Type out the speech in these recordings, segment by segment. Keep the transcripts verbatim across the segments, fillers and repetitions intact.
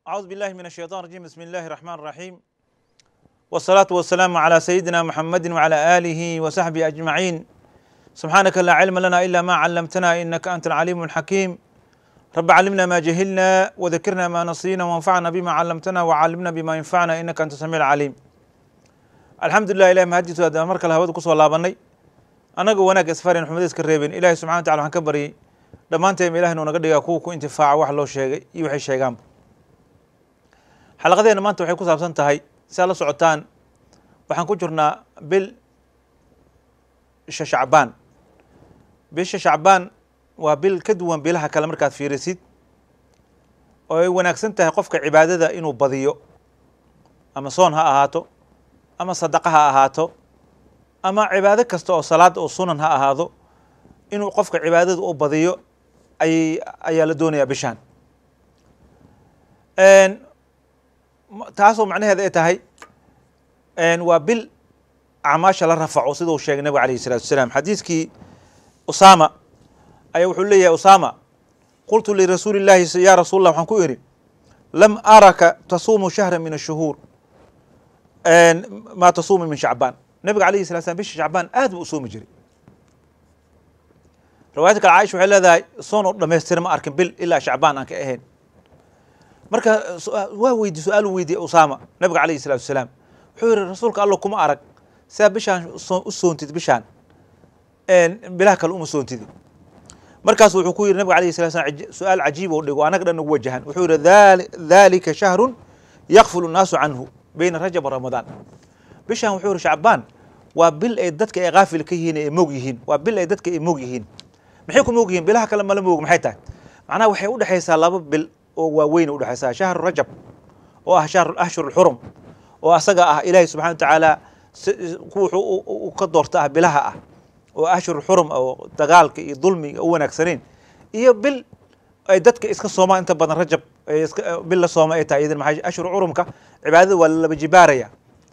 أعوذ بالله من الشيطان الرجيم. بسم الله الرحمن الرحيم، والصلاة والسلام على سيدنا محمد وعلى آله وصحبه أجمعين. سبحانك لا علم لنا إلا ما علمتنا إنك أنت العليم الحكيم. رب علمنا ما جهلنا وذكرنا ما نسينا وانفعنا بما علمتنا وعلمنا بما ينفعنا إنك أنت السميع العليم. الحمد لله إلهي mahaddiisu haddana mar kale hawada ku soo laabanay annaga wanaag isfarin xumada iska reebin. ilaahay subxana wa tacala waxaan ka baryay dhammaanteen ilaahay inuu naga dhigaa kuwa ku intifaaca wax loo sheegay iyo waxay sheegaanba. xalaqadeena maanta waxay ku saabsan tahay si aad la socotaan waxaan ku jirnaa bil bisha shacbaan. bisha shacbaan waa bil ka duwan bilaha kale markaad fiirisid oo ay wanaagsan tahay qofka cibaadada inuu badiyo, ama soon ha ahaato ama sadaqa ha ahaato ama cibaado kasta oo salaad oo sunan ha ahaado, inuu qofka cibaadada u badiyo ay ayaa la doonayaa bishaan. taasoo macnaheeda ay tahay waa bil acmaasha la rafaco siduu sheegay nabiga alayhi salatu wasalaam. xadiiskii usaama ayaa wuxuu leeyahay usaama qultu lirasuuli llahi ya rasuul allah waxaan ku idhi lam araka tasuumu shahra min ashuhuur ma tasuumu min shacbaan. nabiga alayhi salatu slam bisha shacbaan aad buu u soomi jiray. riwaayadka kale caaisha waxay leedahay soon oo dhamaystira ma arkin bil ilaa shacbaan aan ka ahayn. marka waa weydi su-aal u weydiiyey usaama nabiga alayhi salatu wasalaam wuxuu yihi rasuulka alla kuma arag sidaa bishaan u soontid bishaan bilaha kale uma soontidi. markaasu wuxuu ku yihi nabiga alayhi salatu wasalaam su-aal cajiib oo dhigo anaga dhan nagu wajahan. wuxuu yihi dhalika shahrun yakfulu nnaasu canhu bayna rajab wa ramadaan. bishaan wuxuu yihi shacbaan waa bil ay dadka ay kaafil ka yihiin ay moog yihiin. waa bil ay dadka ay moog yihiin. maxay ku moog yihiin? bilaha kale mala moog. maxay tahay? macnaha waxay u dhexaysaa laba bil oo waaweyn u dhexaysaa. shahru rajab oo ah shahru ashhur alxurum oo asaga ah ilaahay subxana wa tacaala wuxuu ka doorta ah bilaha ah oo ashhur alxurum oo dagaalka iyo dulmiga u wanaagsaneen, iyo bil ay dadka iska soomaan inta badan rajab bil la sooma ay tahay. idan maxay ashhur xurumka cibaadada waa laba jibaaraya,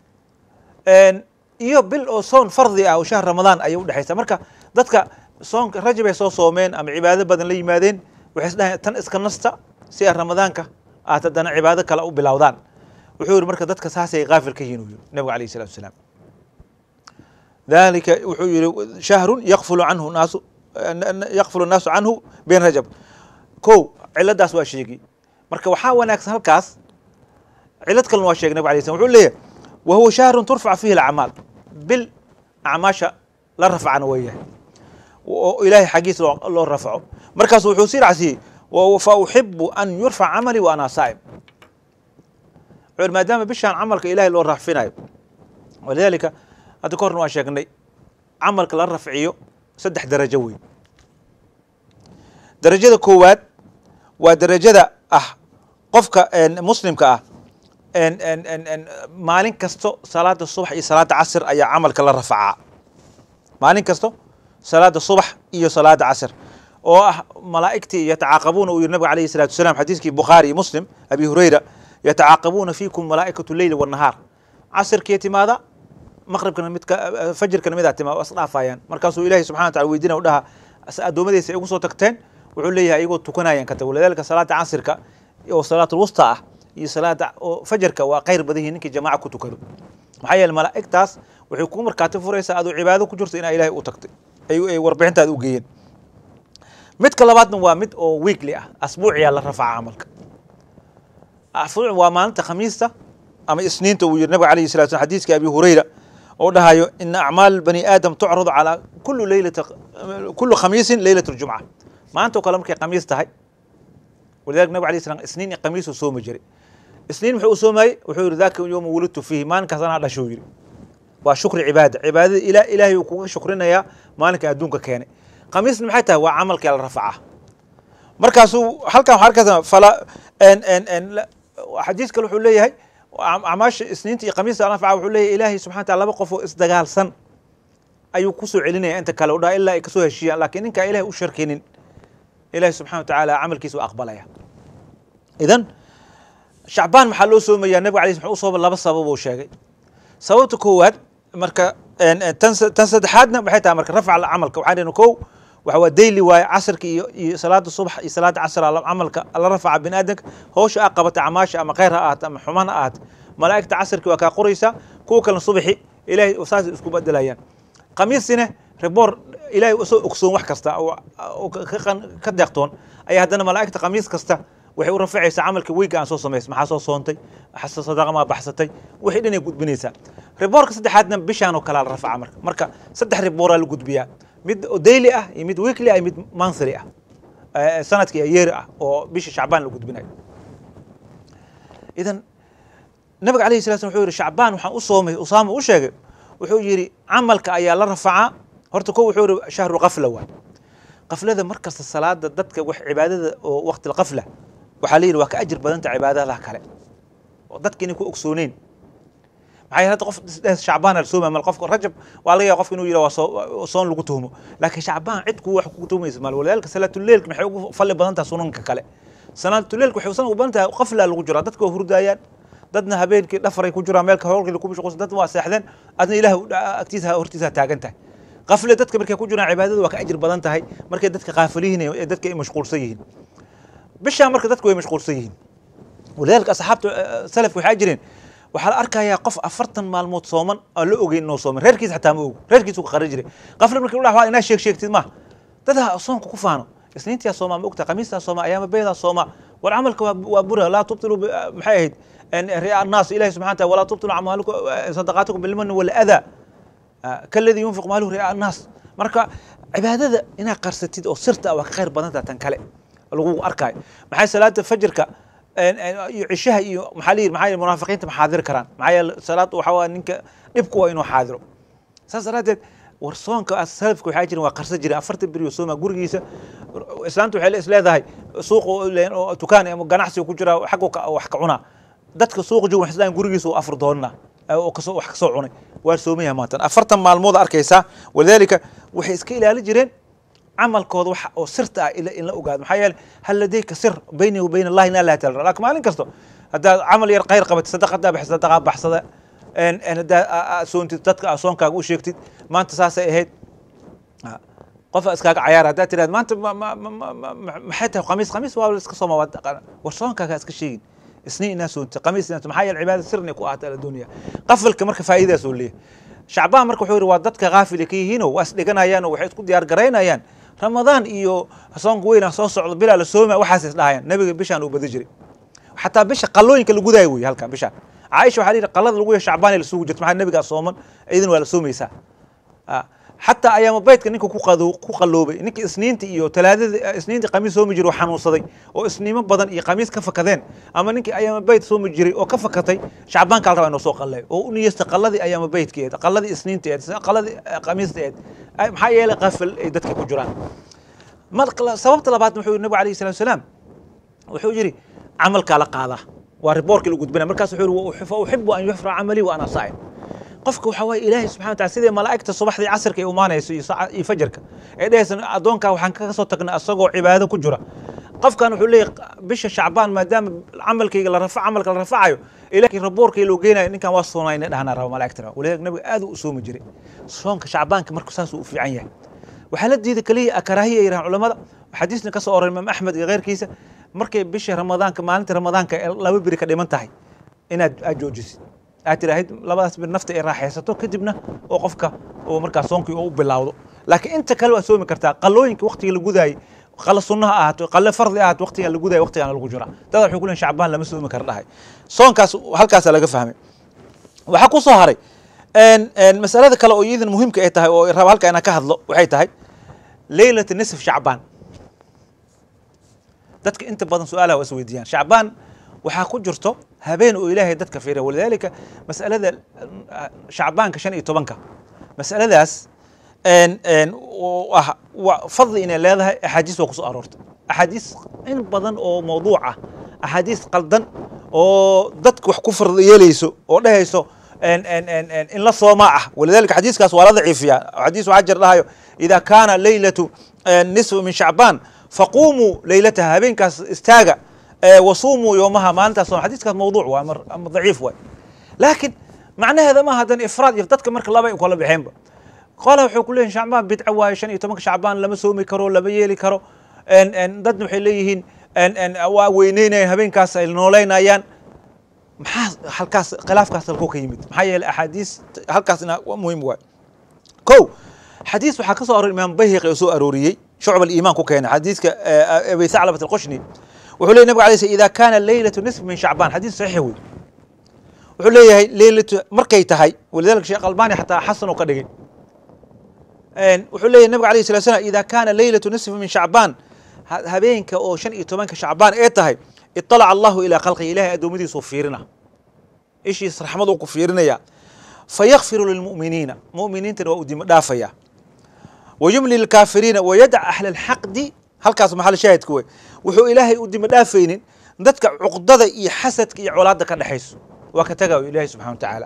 iyo bil oo soon fardi ah oo shahr ramadaan ayay u dhexaysaa. marka dadka soonka rajab ay soo soomeen ama cibaado badan la yimaadeen waxay isdhahayn tan iska nasta si ay ramadaanka aad haddana cibaado kale u bilowdaan. wuxuu yihi marka dadka saasay kaafil ka yihiin u yihi nabiga alayhi salatu wasalaam. dalika wuxuu yihi shahrun yakfulu canhu naasu yakfulu nnaasu canhu bayn rajab. ko ciladaas waa sheegi. marka waxaa wanaagsan halkaas cilad kalena waa sheegay nabiga alayhi salam. wuxuu leeyahay wa huwa shahrun turfac fihi alacmaal. bil acmaasha la rafcana weeyahay oo ilaahay xaggiisa loo rafco. markaasu wuxuu sii racsiyey fa uxibu an yurfac camali wa ana saa'im. wuxuu maadaama bishaan camalka ilahay loo rafcinayo, walidaalika hadda ka horna waan sheegnay camalka la rafciyo saddex darajo weyn. darajada koowaad waa darajada ah qofka muslimka ah maalin kasto salaada subax iyo salaada casr ayaa camalka la rafacaa. maalin kasto salaada subax iyo salaada casr oo ah malaa'igtii yatacaaqabuuna uu yihi nabiga alayhi salatu wasalaam xadiiskii bukhaari iyo muslim abi hurayra yatacaaqabuuna fiikum malaa'ikatu leyli wannahaar. casrkiya timaada maqribkana midka fajirkana midaa timaada waa isdhaafayaan. markaasuu ilaahay subxana wa tacala weydina u dhaha addoommadiisa ay ugu soo tagteen. wuxuu leeyahay iyagoo tukanayaan ka tago. lidalika salaada casirka oo salaatul wusta ah iyo salaada oo fajarka waa khayr badan yihiin ninkii jamaaca ku tukado. maxaa yeele malaa'igtaas waxay ku markaati furaysaa adoo cibaado ku jirto inaa ilahay u tagtay ay warbixintaada u geeyeen. midka labaadna waa mid oo weekly ah, asbuuciyaa la rafaca camalka. asbuuc waa maalinta khamiista ama isniinta uu yihi nabiga alayhi salatu wasalam xadiiskii abi hurayra oo dhahayo ina acmaal bani aadam tucradu calaa kulli leylata kulli khamiisin leylat aljumca. maanta oo kale markay khamiis tahay, walidalika nabig alayhi salam isniin iyo khamiisuu soomi jiray. isniin muxuu u soomayey? wuxuu yihi daka yowma wulidtu fiihi, maalinkaas anaa dhashuu yihi. waa shukri cibaada. cibaadada ila ilaahay uu kuga shukrinayaa maalinka adduunka keenay. khamiisna maxay tahay? waa camalkii la rafacaa. markaasuu halkan waxaa arkaysa fala xadiis kale wuxuu leeyahay acmaasha isniinta iyo khamiista rafaca wuxuu leeyahay ilaahay subxana wa taala laba qof oo isdagaalsan ayuu kusoo celinaya inta kale u dhaha ilaa ay kasoo heshiiyaan. laakiin ninkaa ilahay u sharkinin ilahi subxana wa tacaala camalkiisa u aqbalaya. idan shacbaan maxaa loo soomayaa? nabiga alay slam wuxuu u sooma laba sabab uu sheegay. sababta koowaad marka tan saddexaadna waxay tahay marka rafca camalka. waxaan dhahna kow وحوا ديلي واي عصرك صلاة الصبح صلاة عصر عملك الله رفع بن آدمك هوش أقبت عماش أما غيرها آت أما حمان آت ملائكة عصرك وكا قريسة كوكا الصبحي إلهي أساس اسكو بدلايان قميص سنة ريبور إلهي أكسون wax kasta oo ka deeqtoon ay hadana malaa'ikta qamiis kasta waxay u rafacaysaa camalka week aan soo sameeyay maxaa soo soontay waxa sadaqa ma baxsatay wixii dhan ay gudbinaysaa reportka saddexaadna bishaan oo kala la rafaca marka marka saddex report la gudbiyaa mid daily ah iyo mid weekly ah iyo mid monthly ah sanadkii year ah oo bisha shacbaan la gudbinayo idan nabiga calayhi salaatu wuxuu yiri shacbaan waxaan u soomay usaama u sheegay wuxuu yiri camalka ayaa la rafacaa horta ko wuxuu yiri shahru qafla waa qaflada markasta salaada dadka wax cibaadada oo waqti qafla waxa la yiri waa ka ajir badanta cibaadada kale oo dadka inay ku ogsooneen maxay hadda qof shacbaan al sooma mal qofka rajab waa laga yaabaa qofka inuu yiri waa soon lagu tuhmo laakiin shacbaan cid ku wax ku tuhmaysa mal walaalka salaatul leel maxay ugu fali badanta sunanka kale salaatul leel waxay usan u bantaa qafla lagu jira dadka hurdayaan dadna habeenkii dhafaray ku jiraan meelka hawlkii ku mashquulsan dad waa seexdeen adna ilaahay agtiisa hortiisa taagan tahay qafle dadka markay ku jiraan cibaadadu waa ka ajir badan tahay markay dadka qaafilihiin ee dadka ay mashquulsan yihiin bisha marka dadku way mashquulsan yihiin walaalka asxaabta salaf waxay jireen waxa la arkayaa qof afartan maalmood sooman oo la ogeyn inuu sooman reerkiisa xataa ma ogo reerkiisa ku qarin jiray qafle markii uu dhaxwaa inaa sheeg sheegtid ma dadha soonku ku faano isniintii sooma ma ogta khamiista sooma ayaama beeda sooma wal amalka waa bura la tubtilu maxay ahayd ان رياء الناس الهي سبحانه وتعالى ولا تبطلوا اعمالكم صدقاتكم بالمن والاذى كالذي ينفق ماله رياء الناس marka cibaadada ina qarsatid oo sirta waa ka khayr badan tan kale lagu arkay maxay salaada fajrka iyo cishaha iyo maxaliir maxay munaafiqiinta maxaadir karaan maxay salaad waxa waa ninka dhibku waa inuu xaadiro saasaradeed warsoonka asalafku waxa jirin waa qarsa jiray afartan bariyo sooma gurigiisa islaantu waxay isleedahay suuq oo dukaan ama ganacsi ku jira xaq wax ka cuna dadka suuq jooga waxay islaan gurigiisa oo afar doona oo kasoo wax kasoo cunay waa soomiya maanta afartan maalmood arkaysa wadaalika waxay iska ilaali jireen camalkooda wax oo sirta ah ila in la ogaado maxay yeelay hal ladayka sir bayni wa bayna allah inna la ta'ala laakiin maalin kasto hada camal yar qayr qabat sadaqada bix sadaqa baxsada en en hada soonti dadka soonkaaga u sheegtid maanta saasay ahayd qof iskaaga ciyaar hada tiraad maanta maxay tahay khamiis khamiis waa iska sooma war soonkaaga iska sheegin اثنين ناس وانت قميص ناس محايا العباده سرني كو اهات الدنيا قفلك marka faa'iidaas oo leeyahay shacbaan marka wuxuu yiri waa dadka qaafil ka yihiin oo was dhiganayaan oo waxay isku diyaar gareynayaan ramadaan iyo soonka weyn soo socdo bilaa la sooma waxaas isdhaayaan nabiga bishaan uu badi jiray xataa bisha qalooyinka lagu daayay way halka bisha Aisha waxa yiri qalada lagu yeeshay shacbaan la suuq jirtay maxaa nabiga sooman ciidan waa la soomaysaa حتى أيام بيتك نيكو كقدو كقلوبي نيك إسنينتي إيو ثلاثة إسنينتي قميص سومي جري وحنوصدي أو إسنين بدن إي قميص كفا كذين أما نيك أيام بيت سومي جري أو كفا كتي شعبان قال رأي نسوق الله أو نيستقلدي أيام بيت كيد قلدي إسنينتي قلدي قميص تيد محيي له قفل دتك كجران ما سببت لبعض محور النبي عليه الصلاة والسلام وحو جري عمل كلا قاضة وريبورك اللي قد بنا مركز حور وأحب أن يحفر عملي وأنا صائم qofka waxa way ilaahay subhanahu wa ta'ala sidii malaa'ikta subaxdii casirka ay umaanayso iyo fajrka ee dheesan adoonka waxaan kaga soo tagnaa asagoo cibaado ku jira qofkan wuxuu leeyahay bisha shacbaan maadaama amalkayga la rafac amalka la rafacayo ilaahay raboorkii loo geenayo ninkan waa soonayna dhahna rabo malaa'ikta walaag nabiga aad u soomi jiray soonka shacbaanka markuu saas u fiican yahay waxa la diiday kaliya karaahiya yiraahdo culimada xadiisna ka soo oray imaam ahmed iyo qeyrkiisa markay bisha ramadaanka maalinta ramadaanka laba biri ka dhiman tahay inaad ajoojisid أترى لباس بالنفط الراحيسته كدبنا وقفك ومركز صونك وبلاوده لكن أنت كلو أسوي كرتا قلوينك وقتي اللي جوداي خلصناها أهات قل فرض أهات وقتي اللي جوداي وقتي على الججرة ترى يقولون شعبان لما سوي مكرناها صون كاس هالكاس لا فهمي وحكوا صهري إن إن مسألة كلو أيضا مهم كأيتها وإرهاب هالك أنا كهذلو وحيتها ليلة النصف شعبان تذكر أنت بدن سؤالها وأسوي ديان شعبان waxaa ku jirto habeen oo ilaahay dadka fiiray walidaalika mas'alada shacbaan ka shan iyo tobanka mas'aladaas een een waa fadli in leedahay ahadiis oo ku soo aroortay ahadiis in badan oo mawduuc ah ahadiis qaldan oo dadku wax ku fardiyeelayso oo dhahayso een een een in la sooma ah walidaalika hadiiskaas waa la daciifiya hadiis waxa jir dhahayo ida kana laylatu nisfu min shacbaan faqumu laylataha habeenkaas istaaga وصوموا يومها ما أنت صوم حديث كان موضوع وأمر ضعيف واي لكن معنى هذا ما هذا إفراد يفتدك مرك الله بيقول الله بحين قال وحكولين شعبان بدعة وايشان يتمك شعبان لما سومي كرو لما يلي كرو ان ان ضد حليهن ان ان وينين هبين كاس النولين ايان محا halkaas khilaafkaas halkuu ka yimid maxaa yeelay axaadiis halkaasna waa muhiim waay kow xadiis waxaa ka soo arooriyay imaam bayhaqi oo soo arooriyey shucb al-iimaan ku keenay xadiiska abi saclabat al-qushni wuxuu leeyahay nabiga calayhi idha kana laylatu nisf min shacbaan xadiis saxiix wey wuxuu leeyahay laylatu markay tahay walidalika sheekh albani xataa xasan oo ka dhigay wuxuu leeyahay nabiga calayhi salatu wasalam idha kana laylatu nisf min shacbaan habeenka oo shan iyo tobanka shacbaan ee tahay اطلع الله إلى خلقه إله أدومدي صفيرنا إيش يصرح مضو كفيرنا يا فيغفر للمؤمنين مؤمنين تنو دافيا ويملي الكافرين ويدع أهل الحقد هل كاس محل شاهد كوي وحو إلهي قدام دافين ندتك عقدة إي حسدك إي عولادك النحيس وكتجاو إلهي سبحانه وتعالى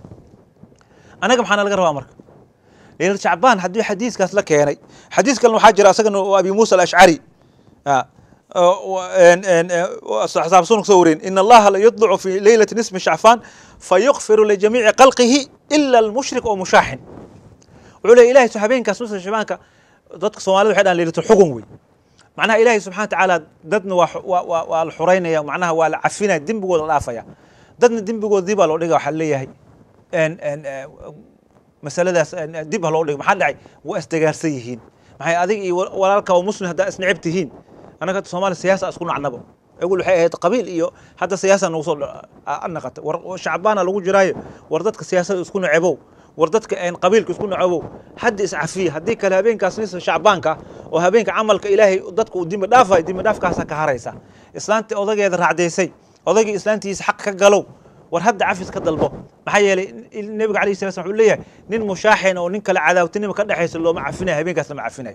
أنا كم حنا الجروا أمرك لأن شعبان حدي حديث كاس لك يعني حديث كان المحاجر أسجن أبي موسى الأشعري آه. وان ان اصحاب سنك سورين ان الله لا يطلع في ليله نصف شعبان فيغفر لجميع خلقه الا المشرك او مشاحن وعلى الهي صحابين كاس نصف شعبان dadka Soomaalidu waxay dhaan leeyahay xugun way macnaha ilaahay subhanahu wa ta'ala dadna waa waa la xureynaya macnaha waa la cafina dambigooda dhaafaya dadna dambigooda dib loo dhigaa waxa leeyahay en en masaladaas dib loo dhigo maxaa dhacay waa isdagaarsan yihiin maxay adiga iyo walaalka oo muslim hada isnacibtihiin أنا كنت صومالي السياسة أسكن عنبه يقول حي قبيل إيو حتى السياسة نوصل النقط وشعبان لو جراي وردتك السياسة أسكن عبو وردتك إن قبيلك أسكن عبو حد يسعى فيه هديك الهبين كاسنيس شعبانك وهبينك عملك إلهي ضدك وديم دافع ديم دافع كاسا كهريسة إسلامتي أضاقي هذا رعديسي أضاقي إسلامتي يسحق كقلو ورهد عفيس كدلبه محيا النبي عليه الصلاة والسلام ليه نين مشاحن أو نين كلا عداوة تنين مكان حيس اللي ما عفيناه هبين كاس ما عفيناه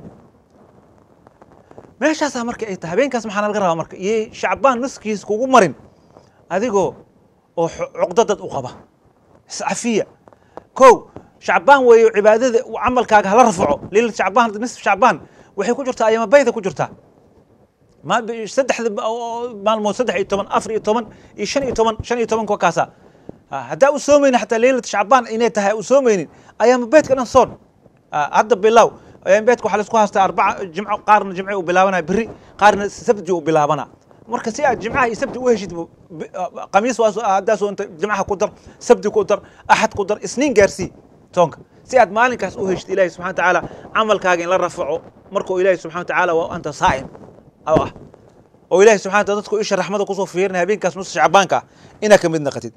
meeshaas marka ay tahay habeenkaas maxaa laga rabaa marka iyo shacbaan nuskiis kugu marin adigoo oo cuqdadad u qaba safiya ko shacbaan way cibaadada oo amalkaaga hala rafco lil shacbaan nisf shacbaan waxay ku jirtaa ayama bayda ku jirtaa ma saddex maalmo saddex iyo toban afar iyo toban iyo shan iyo toban shan iyo toban ko kaasa hada u soomeyn hatta leelad shacbaan inay tahay u soomeynin ayama baydka dhan soon hadda bilow أيام بيتكو حلس كوهاستا أربعة جمعة قارن جمعة وبلاونا بري قارن سبت وبلاونا مركز سيا جمعة سبت وهجد قميص واس هداسو أنت جمعة قدر سبت قدر أحد قدر سنين جارسي تونك سياد مالك كاس وهجد إلهي سبحانه وتعالى عمل كاجن للرفعه مركو إلهي سبحانه وتعالى وأنت صائم أو وإلهي سبحانه وتعالى تذكر إيش الرحمة قصو فيرنا بين كاس نص شعبانك إنك من قتيد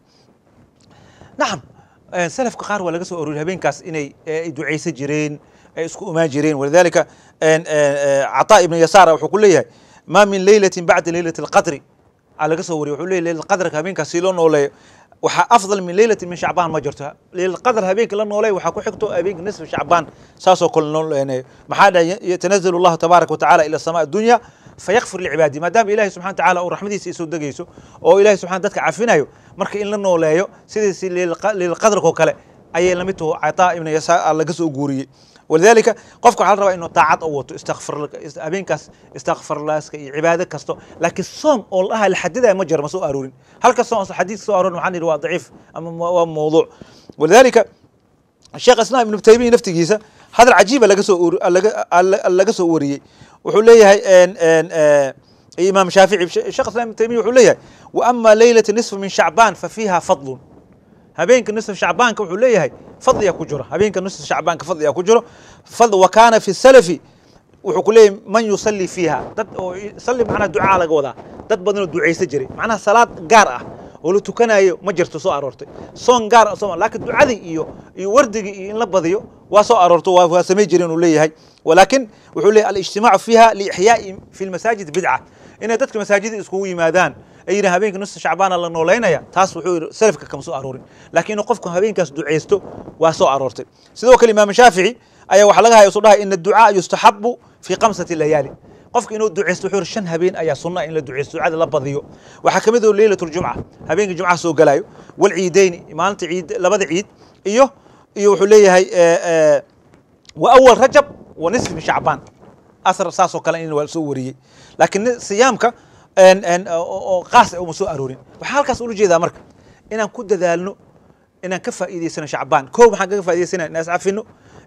نعم سلف كقار ولا قصو أروي بين كاس إني دعي سجرين اسكو ماجرين ولذلك عطاء ابن يسار وحكوا لي ما من ليلة بعد ليلة القدر على قصوري وحكوا لي ليلة القدر كابين كسيلون ولا وح أفضل من ليلة من شعبان ما جرتها ليلة القدر هبيك لأنه ولا وحكوا حكتوا أبيك نصف شعبان ساسو كل يعني ما حدا يتنزل الله تبارك وتعالى إلى السماء الدنيا فيغفر لعباده ما دام إلهي سبحانه وتعالى ورحمته سيسو دقيسو أو إلهي سبحانه دتك عفينايو مركي إن لأنه ولا سيدي ليلة القدر كوكله أي لمته عطاء ابن يسار على قصو جوري ولذلك قفكم على الرواية إنه طاعات أوتو استغفر لك أبينكاس استغفر الله عبادك كستو لكن الصوم والله الحديدة مجرى مسوء أرورين هل كالصوم أصلا حديث سوء أرورين وحاني رواء ضعيف أما موضوع ولذلك الشيخ أسنان ابن تيمية نفتي جيسة هذا العجيب اللي قصوا اللي قصوا أوريه وحوليه إن إن إمام شافعي الشيخ أسنان ابن تيمية وحوليه وأما ليلة نصف من شعبان ففيها فضل هبينك نصف شعبان كوحوليه فضل يا كجرة هبينك نصف شعبان كفضل يا كجرة فضل وكان في السلف وحكوليه من يصلي فيها يصلي معنا دعاء على قوضة دد بدن الدعاء سجري معنا صلاة قارئة ولو تكنا مجرت سو أرورتي صون قارئ صون لكن دعاء ذي يوردي ينبضيو وسو أرورتو وسمي جرين وليه هاي ولكن وحوليه الاجتماع فيها لإحياء في المساجد بدعة إن دتك مساجد اسكوي مادان أينا هبينك نص شعبان الله نولينا يا تاس وحور سلفك كم سو أرورين لكن قفكم هبينك دعيستو وسو أرورتي سيدو كلمة الشافعي أي وحلقها يصدها إن الدعاء يستحب في خمسة الليالي قفك إنه دعيستو حور شن هبين أي صنة إن الدعيستو عاد لبضيو وحكمته ليلة الجمعة هبينك الجمعة سو قلايو والعيدين ما أنت عيد لبض عيد إيوه إيوه حليه هاي وأول رجب ونصف من شعبان أثر ساسو كلا إنه والسوري لكن صيامك ان ان قاس او مسو ارورين waxa halkaas uu jeedaa marka inaan ku dadaalno inaan ka faa'iideysano shacbaan koob waxaan ka faa'iideysana inaas cafino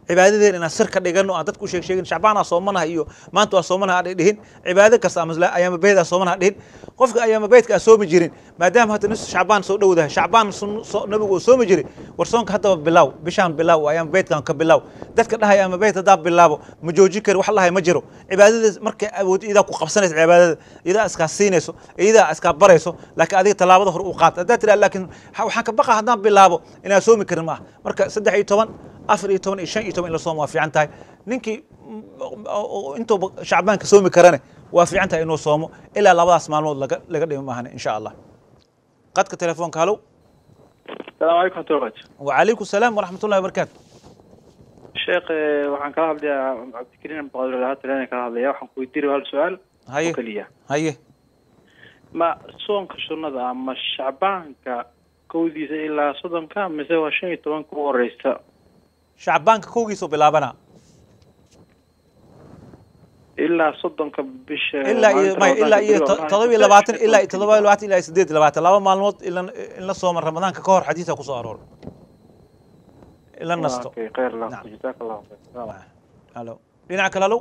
cibaadadeen inaan sir ka dhigano aan dadku sheeg sheegin shacbaana soomanaha iyo maanta waa soomanaha aan dhihin cibaado kasta ama ayaama beeda soomanaha dhihin qofka ayaama beedka soomi jirin maadaama hadda nus shacbaan soo dhowdahay shacbaan nabigu soomi jiray war soonka hadda bilaw bishaan bilaw ayaama beedkan ka bilaw dadka dhahay ayaama beed hadda bilaabo ma jooji kar wax lahay ma jiro cibaadada markay awood ida ku qabsanayso cibaadada ida iska siinayso ida iska barayso laakiin adiga talaabada hor u qaad hadda tira laakiin waxaan ka baqa haddaan bilaabo inaan soomi karin ma marka saddex iyo toban afar iyo toban iyo shan iyo toban in la soomo waa fiican tahay ninkii intuu shacbaanka soomi karane waa fiican tahay inuu soomo ilaa labadaas maalmood laga laga dhimo maahan insha Allah qadka telefoonka halo السلام عليكم ورحمة الله وبركاته. وعليكم السلام ورحمة الله وبركاته. شيخ waxaan kala hadlayaa Cabdikariin Muqaadir lahaa tiraan kala hadlayaa waxaan ku weydiiyay hal su'aal haye kaliya haye ma soonka sunnada ama shacbaanka kowdiisa ilaa soddonka mise waa shan iyo toban ku horeysa shacbaanka kowgiisa bilaabana ilaa soddonka bisha ilaa iyo ma ilaa iyo todoba iyo labaatan ilaa todoba iyo labaatan ilaa siddeed iyo labaatan laba maalmood ilaa in la soomo ramadaanka ka hor xadiiska ku soo aroor إلا النص. أوكي خير الله جزاك الله خير. هلو لينعك هلو.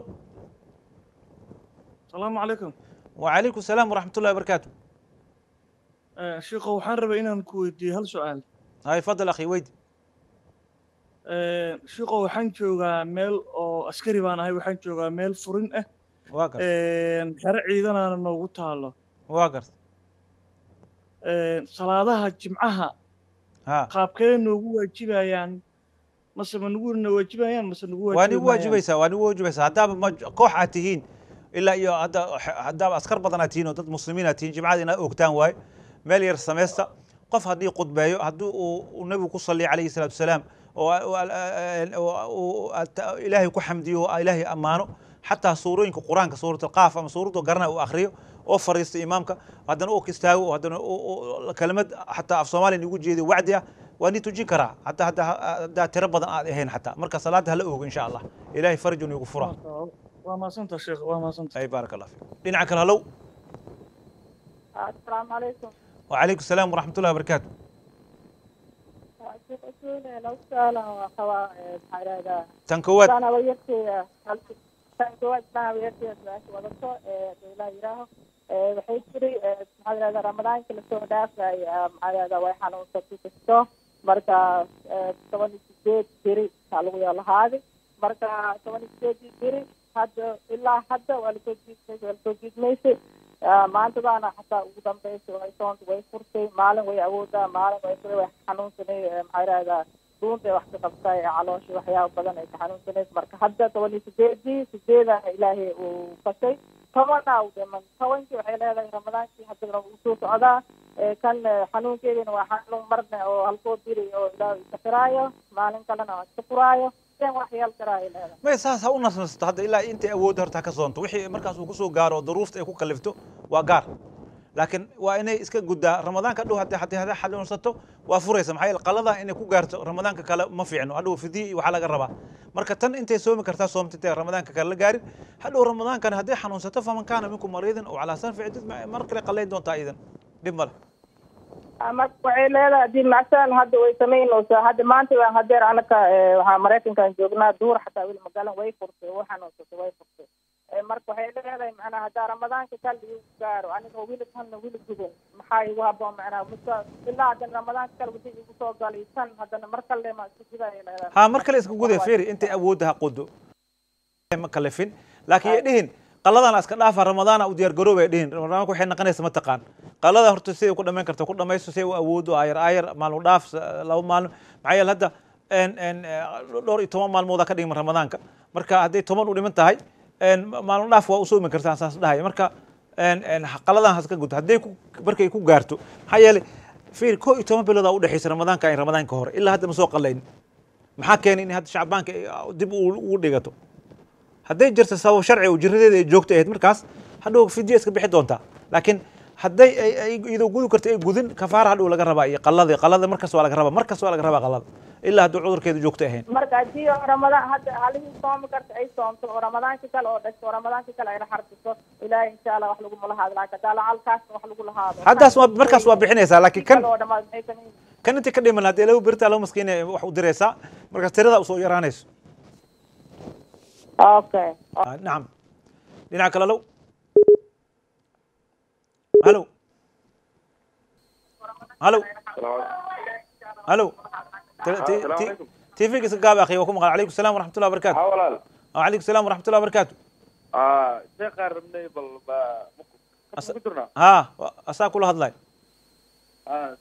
السلام عليكم. وعليكم السلام ورحمة الله وبركاته. آه شيخ وحرب إن نكودي هل سؤال. هاي فضل أخي ويدي. آه شيخ وحنجوجا ميل أو عسكري وانا هاي وحنجوجا ميل فرن إيه. واقر. آه شرعي ذا أنا نوقتها الله. واقر. آه صلاة الجمعة. ها. قاب كأنه هو جبايان. مثلا نقول إنه واجبيان مثلا نقول وأنا واجبيسا وأنا واجبيسا هذا كوح عتيهين إلا يا هذا هذا عسكر بدنا تين وضد مسلمين تين جماعة هنا أوكتان واي مالير سمستا قف هذه قطبيو هذو والنبي صلى عليه الصلاة والسلام وإلهي كحمديه وإلهي أمانه حتى سورين كقرآن كسورة القاف أما سورة قرنا وآخره أوفر يست إمامك وهذا أو كستاو وهذا كلمات حتى في الصومال يقول جيد وعدها وأني تجي كرا حتى حتى دا تربض هين حتى مركز صلاة هلا إن شاء الله إلهي فرج ويغفره. وما سنت الشيخ وما سنت. أي بارك الله فيك. لينعك هلو. السلام عليكم. وعليكم السلام ورحمة الله وبركاته. لو سأل خوا حيرادا. تنكوات. أنا وياك تنكوات أنا وياك وضعت لا يراه. waxay jiray maxaa Ramadan kala soo dhaafay maxaa way xanuunsan kisto marka toban iyo siddeed beri lagu yaalahaadi marka toban iyo siddeed beri hadda ilaa hadda waa la soo jiitay waa la soo jiitay maanta baana xataa ugu dambeysay way soonta way furtay maalin way awoodaa maalin way way xanuunsanay maxaa yiraahdaa duunta wax ka qabtay caloosha waxyaabo badan ay ka xanuunsanay marka hadda toban iyo siddeed siddeeda ilaahay uu fasay طبعاً ودمن طبعاً كي وحيلها رمضان كي حتى لو وصوص عدا كان حنون كذي نوع حنون مرنا أو هالكود ديري أو لا سكرايا ما لين كلنا سكرايا كان وحيال كرايا هذا. ما يساس هو نص نص هذا إلا أنت أود هرتها كزون توحي مركز وكسو جار وظروف تكون كلفته وجار لكن وإنه إسك جدا رمضان كله حتى حتى هذا حد نصته وفريس محيل قلدا إنه كو جارت رمضان كلا ما في عنه هذا في دي وحلا جربه مركز تن أنت سوي كرتا سوم تتى رمضان كلا جاري هذا رمضان كان هذا حنوسته فمن كان منكم مريضا أو على سن في عدة مركز قليل دون تأييدا دمر. أما وعيلة دي مثلا هذا ويسمين وس هذا ما أنت هذا أنا ك مريكن كان جوجنا دور حتى ويل مقالن ويفرس وحنوسته ويفرس. marka waxay leedahay macnaha hada ramadaanka kal iyo gaaro aniga wiil tan wiil gudan maxay ugu habboon macnaha musa ilaa hadan ramadaanka kal wadii ugu soo galay tan hadana mar kale ma isku jiraa ha mar kale isku guday fiiri inta awoodaha qodo ma kalafin laakiin yadhiin qaladan aska dhaafa ramadaana u diyaar garoobay dhihin ramadaanku waxay naqanaysaa ma taqaan qalada horta si ku dhameyn karto ku dhamaysto si uu awoodo ayar ayar maalmo dhaaf laba maalmo maxay hadda en en dhowr iyo toban maalmood ka dhigma ramadaanka marka haday toban u dhiman tahay en maalmo dhaaf waa u soo min kartaa saas dhahay marka en en qaladan haska gud haday ku markay ku gaarto maxaa yeelay fiir ko iyo toban bilood u dhaxaysa ramadaanka iyo ramadaanka hore ilaa hadda ma soo qalayn maxaa keenay in hadda shacbaanka dib u dhigato hadday jirto sabab sharci oo jiradeeda ay joogto ahayd markaas hadhow fidiyo iska bixi doontaa laakiin hadday ay idoo gudu karto ay gudin kafaara hadhow laga rabaa iyo qalada qalada markaas waa laga rabaa markaas waa laga rabaa qalada ilaa hadduu cudurkeedu joogto ahayn marka haddii ramadaan hadda halihii soomi karta ay soomto oo ramadaanka kale oo dhasho ramadaanka kale ay la xarbiso ilaahay insha Allah wax lagu malahaado laakiin daala halkaas wax lagu lahaado haddaas waa markaas waa bixinaysaa laakiin kan kan inta ka dhiman haddii lagu birta loo maskiinay wax u diraysaa markaas tirada u soo yaraanayso اوكي آه نعم dhinaca kale low halo halo halo تيفيك سقاب اخي وكم قال عليكم السلام ورحمه الله وبركاته حاول وعليكم السلام ورحمه الله وبركاته اه شيخ ربني بل أس... مكو ها اسا كل هدلاي اه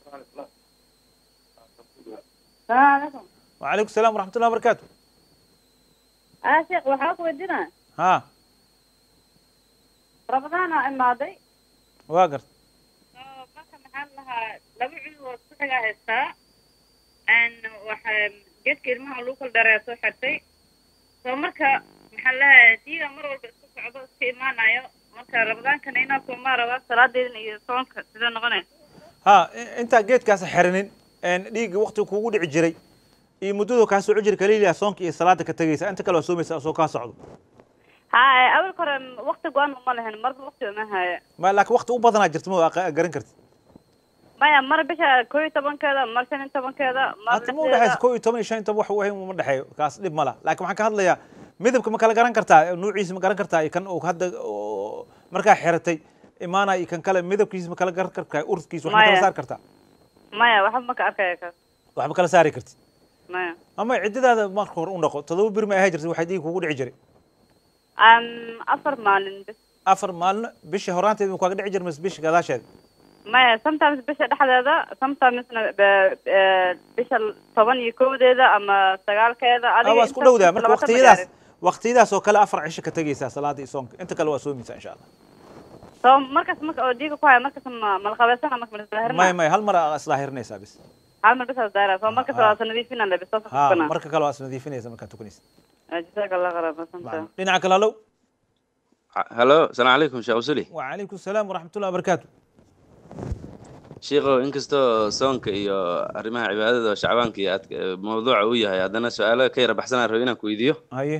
السلام عليكم وعليكم السلام ورحمه الله وبركاته اه شيخ waxaa weydiinaa ها رمضان imaaday waa gart marka maxaan lahaa laba cunug ku xiga haystaa aan waxa geedka ilmaha lagu kala dareeyo soo xirtay soo marka maxaa lahaa diiga mar walba isku socdo iska imaanayo marka ramadaankan inaa ku maaraba salaadeedna iyo soonka sida noqonay ha inta geedkaas xirinin een dhiig waqti kuugu dhici jiray iyo muddada ka soo jiri kaliya soonka iyo salaada ka tagaysa inta kale soo meesha soo ka socdo ha awal kore waqti go'an ma lahayn marba waqti ma haya ma laakiin waqti u badanaa jirto ma garan kartid maya mar bisha koob iyo tobankeeda mar shan iyo tobankeeda mar hata ma dhaxayso koob iyo toban iyo shan iyo toban wax weyn ma dhaxayo kaas dhib ma la laakiin waxaan ka hadlayaa midabka ma kala garan kartaa nuuciisa ma garan kartaa kan uu hadda markaa xiratay imaana iyo kan kale midabkiisa ma kala garan kartaa urkiisa wax ma kala saar kartaa maya waxba ma ka arkaya kaas waxba kala saari kartid maya ama ciddadaada marka hore u noqo todoba bir ma ahay jirtay waxay dhiig kugu dhici jiray aan afar maalin bis afar maalin bishii horaanteeda kuga dhici jirmay bishii gadaasheeda maya sometimes bisha dhexdeeda sometimesna bisha toban iyo kowdeeda ama sagaalkeeda adiga waa isku dhowdaa marka waqtiyadaas waqtiyadaas oo kale afar cisho ka tagaysaa salaada iyo soonka inta kale waa soomaysaa insha allah so markaas marka oo dhiiga ku haya markaas malqabeysana marka malqabeysana maya maya hal mar islaahirinaysaa bis hal mar bis daara so markaas waa sanadiifina la bis ha marka kale waa isnadiifinaysa marka tukanaysa jazaak allah khayran basanta dhinaca kale halo halo assalaamu calaykum sheekh usuli وعليكم السلام ورحمة الله وبركاته sheekhow inkastoo soonka iyo arrimaha cibaadada oo shacbaanka iyo aad mawduuca u yahay haddana su-aalo ka yara baxsanaan rabo inaan ku weydiiyo haye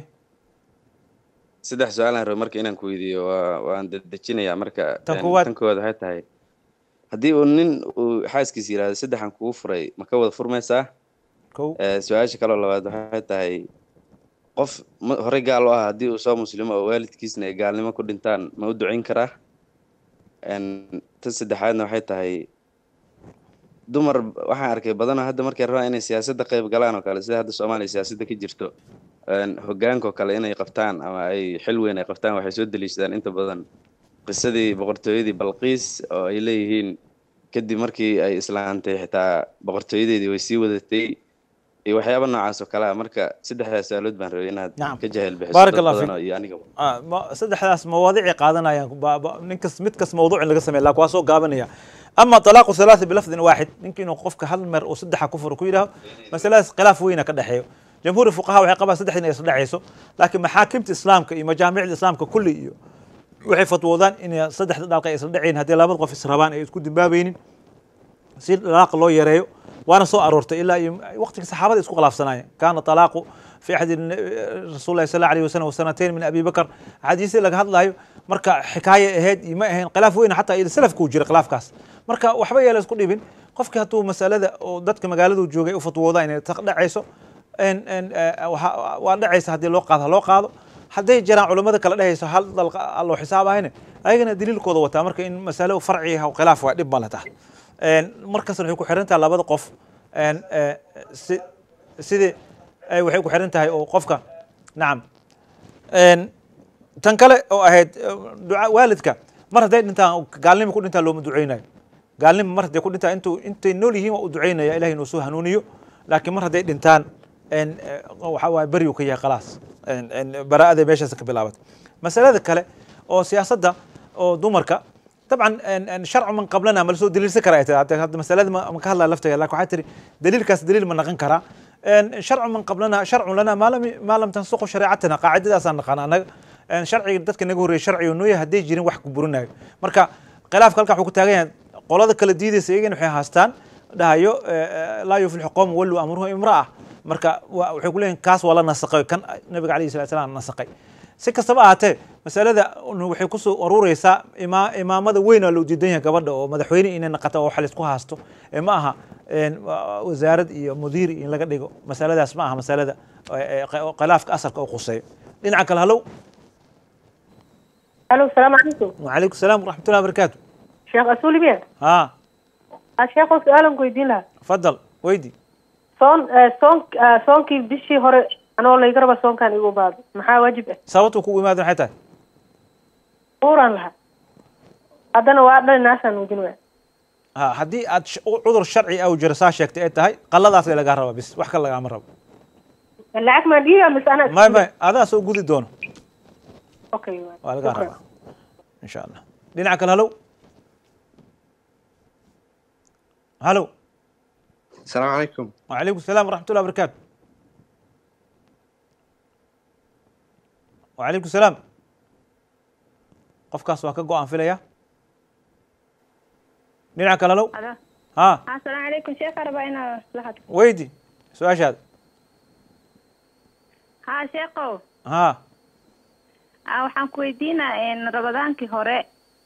saddex su-aalaan rabo marka inaan ku weydiiyo waa waan dedejinayaa marka Tan koowaad. tan koowaad waxay tahay haddii uu nin uu xaaskiisa yidhahdo saddexan kugu furay ma ka wada furmaysaa kow Eh, su-aasha kaloo labaad waxay tahay qof ma- horey gaal u ah haddii uu soo muslimo oo waalidkiisna ay gaalnimo ku dhintaan ma u ducayn karaa En, tan saddexaadna waxay tahay dumar waxaan arkay badanoo hadda markay rabaan inay siyaasadda qayb galaan oo kale sida hadda soomaaliya siyaasadda ka jirto En, hogaankoo kale inay qabtaan ama ay xil weyn ay qabtaan waxay soo deliishadaan inta badan qisadii boqortooyadii balqiis oo ay leeyihiin kadib markii ay islaantay xitaa boqortooyadeedii way sii wadatay iyo waxyaaba noocaas oo kale ah marka saddexdaas su-aalood baan rabay inaad Nacam. ka jahel bixiso Baarak dad Allah badan fiik. oo iyo anigaba آه ما saddexdaas mawaadici qaadanayaan ba- ba- ninkas mid kas mawduuc in laga sameeyo laakiin waa soo gaabanaya ama talaaqu thalaatha bilafdin waaxid ninka inuu qofka hal mar oo saddexa kufur ku yidhaaho masaladaas khilaaf weyna ka dhexeeyo jamhuuri fuqaha waxay qabaan saddex inay isla dhexayso laakiin maxaakimta islaamka iyo majaamicda islaamka kulli iyo waxay fatwoodaan in saddexda dhalqa ay isla dhacayn haddii labada qof israbaan ay isku dimbaabaynin si طلاق loo yareeyo وانا soo aroortay ilaa iyo waqtiga saxaabada isku khilaafsanayeen kaana talaaqu fi ahdi rasuul الله صلى الله عليه وسلم وسنتين من ابي بكر حديث laga hadlayo marka xikaaye ahayd ima ahayn khilaaf weyn xataa ila salafku jira khilaafkaas marka waxba yeela isku dhibin qofka hadduu masalada oo dadka magaaladu joogay u fatwooda inay taqdhacayso en en waa dhacaysa haddii loo qaado loo qaado hadday jiraan culimada kala dhahayso hal dalqa loo xisaabayna ayagana daliilkooda wataa marka in masalo farci ah oo khilaaf waa dhib ma la tahay en markaasna waxay ku xiran tahay labada qof en si sidii ay waxay ku xiran tahay oo qofka nacam en tan kale oo ahayd duca waalidka mar hadday dhintaan gaalnimo ku dhintaan looma duceynayo gaalnimo mar hadday ku dhintaan intuu intay nool yihiin waa u duceynaya ilahay inuu soo hanuuniyo laakiin mar hadday dhintaan en waxa waaye beriyu ka yahay khalaas en en baraa'ada meeshaas ka bilaabat masalada kale oo siyaasadda oo dumarka طبعا شرع من قبلنا ما لسه دليل سكر هذا مسألة ما كهلا لفتها لكن حتى دليل كاس دليل من نقنكرا شرع من قبلنا شرع لنا ما لم ما لم تنسق شريعتنا قاعدة أصلا قانا شرعي دتك نقول شرعي ونوية هدي جيرين وحكي برنا مركا خلاف كلك حكوا تاجين قولاد كل ديد سيجين وحي هاستان ده يو لا يفل الحكام ولو أمره امرأة مركا وحيقول لهم كاس ولا نسقي كان النبي عليه الصلاة والسلام نسقي si kastaba ahaatee masalada waxay ku soo ururaysaa ima imaamada weyn oo loo diidan yahay gabadha oo madaxweyne inay naqato oo xal isku haasto ee ma aha wasaarad iyo mudiir in laga dhigo masaladaas ma aha masalada khilaafka asalka oo quseeyo dhinaca kale halow الو السلام عليكم. وعليكم السلام ورحمة الله وبركاته. شيخ اسولي بيه. ها الشيخ سؤال كويدين لها. تفضل ويدي. صون آه صون آه صونكي بشي هور انا والله يقرب صون كان يقول بعض maxaa waajib ah sababtu ku imaado maxay tahay uran laha hadana waa dhan naasan wajin waa ha hadii aad cudur sharci ah oo jirsaa sheegtay ay tahay qaladaas laga rabo bis wax kale laga ma rabo lacag ma dhiiba mis ana ma ma adaa soo gudi doono okay waa laga rabo insha Allah dhinaca kale halow halow السلام عليكم. وعليكم السلام ورحمة الله وبركاته. وعليكم السلام. قف كاس واكا قوان فيليا. نينا كلالو. ها. السلام عليكم شيخ أربعين لحد. ويدي. سؤال شاد. ها شيخو. ها. أو حنكويدينا إن رمضان كي هراء.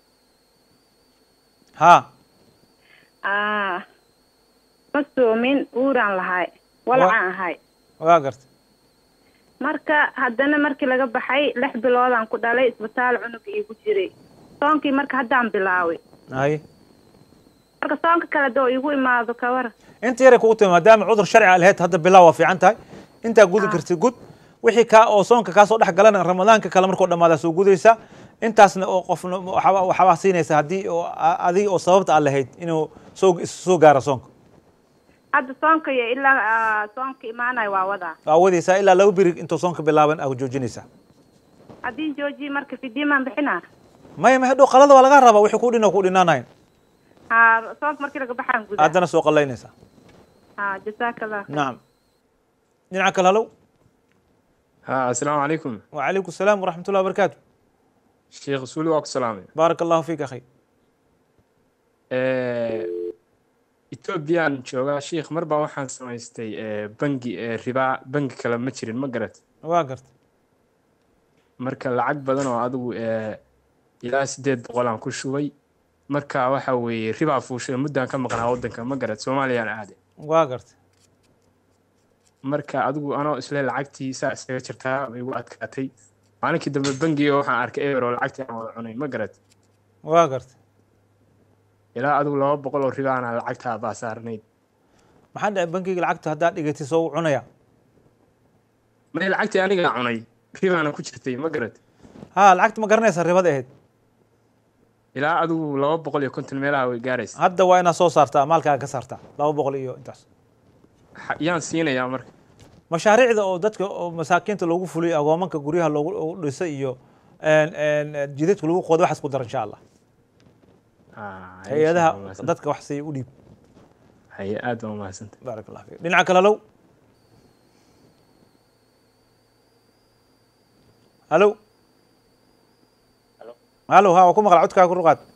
ها. آه. masuumin uuraan lahay walacaan ahay waa gartay marka haddana markii laga baxay lix biloodaan ku dhalay isbitaal cunug iigu jiray soonkii marka haddaan bilaaway hay marka soonka kale doo igu imaado ka war inta yare kugu timi maadaama cudur sharci ah lahayd hadda bilaaw waa fiican tahay intaa gudi kartid gud wixii ka oo soonka ka soo dhex galana ramadaanka kale markuu dhamaada soo gudaysa intaasna oo qofna waxa siinaysa hadii oo adiga oo sababta aan lahayd inuu soo soo gaaro soonka hadda soonka iyo ilaa soonka imaanay waa wadaa waa wadaysaa ilaa laba biri intuu soonka bilaaban aad joojinaysaa haddii jooji marka fidiimaan bixinaa maya ma hadhow qalada waa laga rabaa wixii ku dhin oo ku dhinaanayn ha soonka markii laga baxaan gudaa haddana soo qallaynaysaa ha jasaakallah nacam dhinaca kale halow ها السلام عليكم. وعليكم السلام ورحمة الله وبركاته. شيخ سولي وعليكم السلام. بارك الله فيك أخي. إثيوبيان جوجا شيخ مربع وحن سمعتي بنجي ربا بنجي كلام متشرين ما قرأت. واقرت. مركا العقد بدن وعدو إلى سديد قلام كل شوي مركا وحوي ربا فوش مدة كم مقنع ودن كم ما قرأت سومالي أنا عادي. واقرت. marka adigu anoo isla lacagtii saa isaga jirtaa igu adkaatay maalintii dambe bangiga waxaan arkay euro lacagtii aan wada cunay ma garad waa gartay ilaa adigu laba boqol oo riba aan lacagtaa baa saarnayd maxaa dhacay bangiga lacagta haddaa dhigatay soo cunaya ma lacagtii aniga cunay ribaana ku jirtay ma garad ha lacagta ma garanaysaa ribada ahayd ilaa adigu laba boqol iyo konton meelaha way gaaraysaa hadda waa inaad soo saartaa maalkaaga ka saartaa laba boqol iyo intaas yaan siinayaa marka mashaariicda oo dadka oo masaakiinta loogu fuliyo agoomanka guryaha loogu dhisay iyo jidadka lagu qodo waxaas ku dar insha allah hay-adaha dadka wax say u dhiib hay aad baa umahadsantahay baarak allah fiik dhinaca kale low halo halo ha waa ku maqla codkaaga ku ruqaad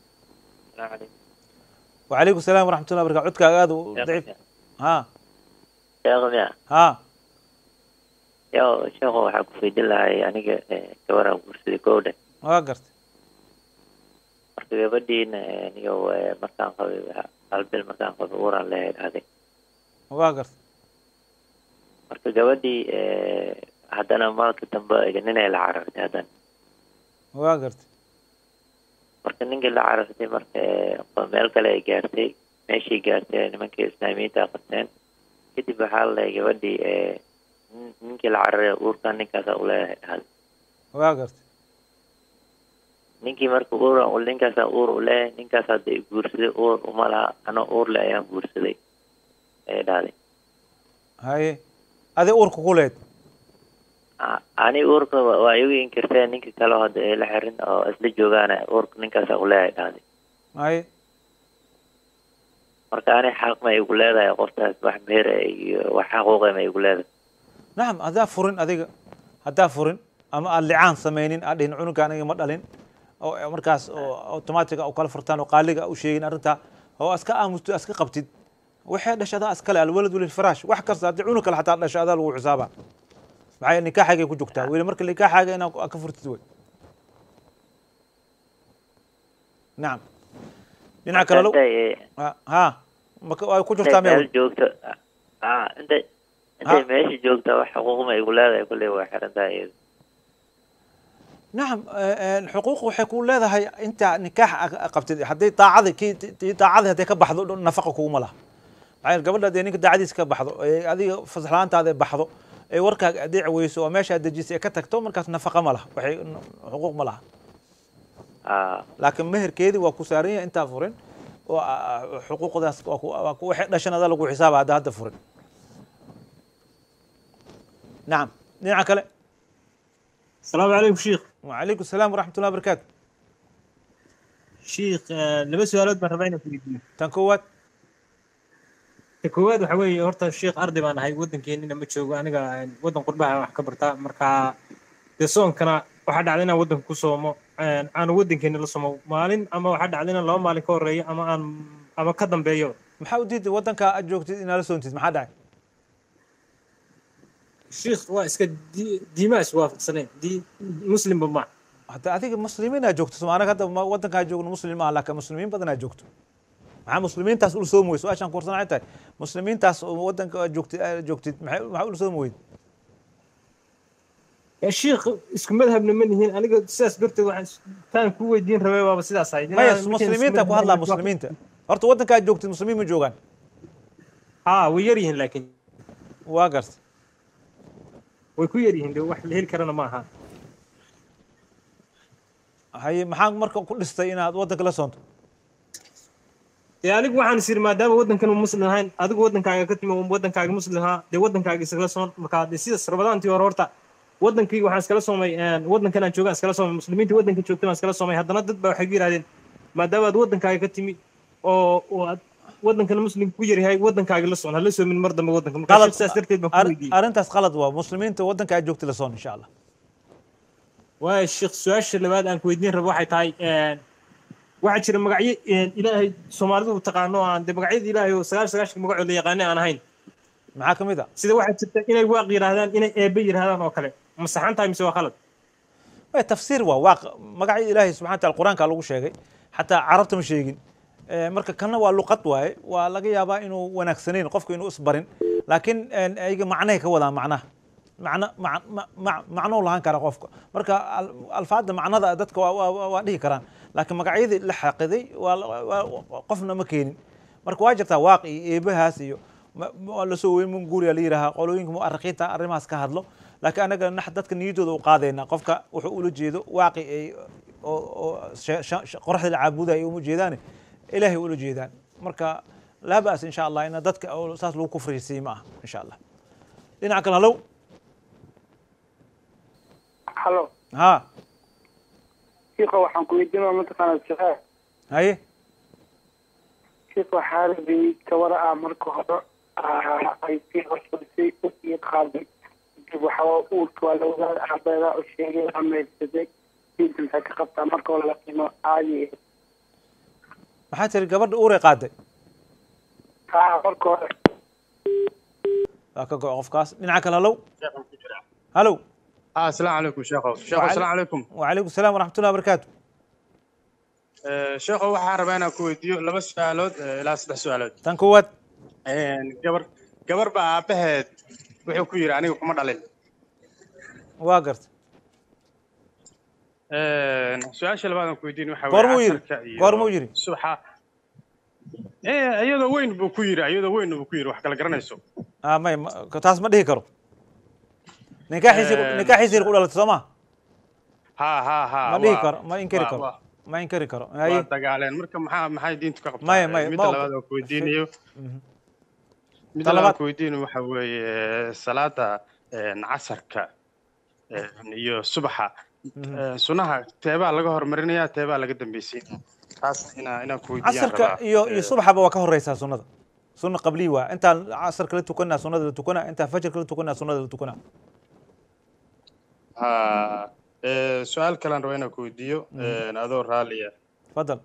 وعليكم السلام ورحمة الله وبركاته عدك هذا ضعيف ها شيخنا ها يا شيخ waxaa ku fiidin lahay aniga gabadha guursaday gowdha waa gartay marka gabadhiina aniga markaan qabay hal bil markaan qabay uuraan leeyahay dhahday waa gartay marka gabadhii haddana maalka dambe ninay la carartay haddana waa gartay marka ninkii la carartay marka meel kale ay gaartay meeshii gaartay nimankii islaamiyiinta qabteen kadib waxaa la gabadhii ninkii la cararay uurkan ninkaasa u leeyahay dhahday waa gartay ninkii marka uur ninkaasa uur u leeyahay ninkaas hadda i guursaday uur uma laha ano uur le ayaan guursaday ayay dhahday haye adi uurka ku leed ani uurka waa igu inkirteen ninka kale hadda ee la xirin oo isla joogaana uurka ninkaasa u leeyahay dhahday haye marka ani xaq ma igu leedahay qoftaas wax meher iyo wax xaquuqa ma igu leedahay nacam haddaa furin adiga haddaa furin ama aad licaan samaynin aad dhihin cunuga aniga ma dhalin oo markaas oo automatic oo kala furtaan oo qaaliga u sheegin arrinta oo aska aamusto aska qabtid waxay dhashadaa askale alwalad lilfiraash wax kasta haddii cunug kale xataa dhasho adaa lagu xisaabaa maxay nikaaxaagay ku joogtaa weli marka nikaaxaaga inaad ka furtid wey nacam dhinaca kale lo ha maka ay ku jirtaa meel joogto ah intay intay meesha joogtaa wax xuquuq ma igu leedahay kulley waa xiran tahay نعم الحقوق waxay ku leedahay inta nikaax qabtid haday daacada kii daacada haday ka baxdo nafaqo kuuma laha maxay gabadha haday ninka daacadiisa ka baxdo adiga fasaxlaantaada baxdo ay warkaaga adeec weyso oo meesha dajisay ka tagto markaas nafaqo ma laha waxay xuquuq ma laha ah laakiin meherkeedii waa ku saaran yahay inta furin oo xuquuqdaas waa ku waxay dhashanada lagu xisaabaa hadda hadda furin نعم dhinaca kale السلام عليكم شيخ وعليكم السلام ورحمة الله وبركاته شيخ laba su'aalood baan rabaa inaan ku weydiiyo tan koowaad ta koowaad waxa weeye horta sheekh arday baan ahay waddankeenina ma joogo aniga waddan qurbaha wax ka bartaa marka dee soonkana waxaa dhacday inaan waddanka ku soomo aan waddankeena la soomo maalin ama waxaa dhacday inaan laba maalin ka horreeyo ama aan ama ka dambeeyo maxaa u diiday waddanka aad joogtid inaad la soontid maxaa dhacay شيخ واسك دي ديماس وافقسنين دي مسلم بما حتى adiga muslimiin aad joogto Soomaaliga hadda wadanka aad joogno muslimiin ma laakiin muslimiin badan aad joogto maxaa muslimiintaas u soo mooyso ashan kursanaay tahay muslimiintaas wadanka aad joogtid aad joogtid maxaa u soo mooyid يا شيخ isku madhabna ma nihiin aniga sidaas darteed waxaan taan ku weydiin rabay waaba sidaas ahayd ma muslimiinta ku hadlaa muslimiinta horta wadanka aad joogtid muslimiin ma joogaan ha way yar yihiin laakiin waa gartay way ku yar yihiin wax la heli karana ma aha hay maxaa marka ku dhistay inaad wadanka la soonto ee anigu waxaan isir maadaama wadankan uu muslim ahayn adigu wadankaaga ka timi wadankaaga muslim ahaa dee wadankaaga isla soon marka dee sidaas rabadaantii hore horta wadankii waxaan iskala soomay wadankan aan joogaan iskala soomay muslimiinta wadanka joogtay iskala soomay haddana dad baa waxay ku yiraahdeen maadaama aad wadankaaga ka timi oo aad waddankan muslim ku yar yahay waddankaaga la soon hala soomin mar dambe waddanka marka sidaas darteed baan ku weydiiyey arrintaas qalad waa muslimiinta waddanka aad joogtay la soon insha allah waa sheekh su'aasha labaad aan ku weydiin rabo waxay tahay waxaa jira magacyo ilaahay soomaalidu u taqaano aan dee magacyada ilaahay oo sagaal sagaashan magacood la yaqaanay aan ahayn maxaa ka mid ah sida waxaa jirta inay waaq yiraahdaan inay eebe yiraahdaan oo kale ma saxan tahay mise waa qalad waa tafsiir waa waaq magacyada ilaahay subxaana wa taala quraanka lagu sheegay xataa carabta ma sheegin marka kana waa luqad waaye waa laga yaabaa inuu wanaagsaneyn qofku inuu isbarin laakiin ayaga macnahay ka wadaa macnaha macna macno lahaan kara qofka marka alfaada macnada dadka waa dhihi karaan laakiin magacyadii la xaqiday waa qofna ma keenin marka waa jirtaa waaq iyo eebahaas iyo waa la soo weyn guuriya la yiraahaa qolooyinka mu'arriqiinta arrimahaas ka hadlo laakiin anaga nax dadka niyadooda u qaadayna qofka wuxuu ula jeedo waaqi oo qoraxda la caabudayo uma jeedaan إلهي ولو جيدان مركا لا بأس إن شاء الله إن دتك أو أساس لو كفر يسيما إن شاء الله لين عقل هلو هلو ها شيخ waxaan ku weydiinaa mataqaanaa su'aal haye sheekh waxaa rabay gabadha ah marka hore ay sii horsay u sii qaaday dib waxaa uurka waa lawada aabeeda u sheegay ameersaday diinta maxay ka qabtaa marka hore la qiimo caadi maxaa tiri gabadha uuray qaaday haa marka hore waa ka go qofkaas dhinaca kale halow halow اه السلام عليكم شيخو شيخو السلام عليكم وعليكم السلام ورحمة الله وبركاته شيخو waxaa rabaa inaan ku weydiiyo laba su'aalood ilaa saddex su'aalood tan koowaad gabar gabar baa aabaheed wuxuu ku yiri aniga kuma dhalin waa gartay su-aasha labaad aan ku weydiin waxa goormuu yiri goormuu yiri subaxa ee iyadoo weyn buu ku yiri iyadoo weyn buu ku yiri wax kala garanayso ah may taas ma dhihi karo nikaaxiisi nikaaxiisi ku dhalatay Soomaa ha ha ha ma dhihi karo ma inkiri karo ma inkiri karo ay dagaaleen marka maxaa maxay diintu ka qabtaa may may mid labaad oo ku weydiinayo mid labaad ku weydiinayo waxa weeye salaada casarka iyo subaxa sunaha teebaa laga hormarinayaa teebaa laga dambaysiinaa taas ina ina ku weydiiyaan casarka iyo iyo subaxaba waa ka horeysaa sunnada sunna qabli waa inta casarka la tukanaa sunnada la tukanaa inta fajrka la tukanaa sunnada la tukanaa ha ee su'aal kale aan rabo inaan ku weydiiyo adoo raaliya fadal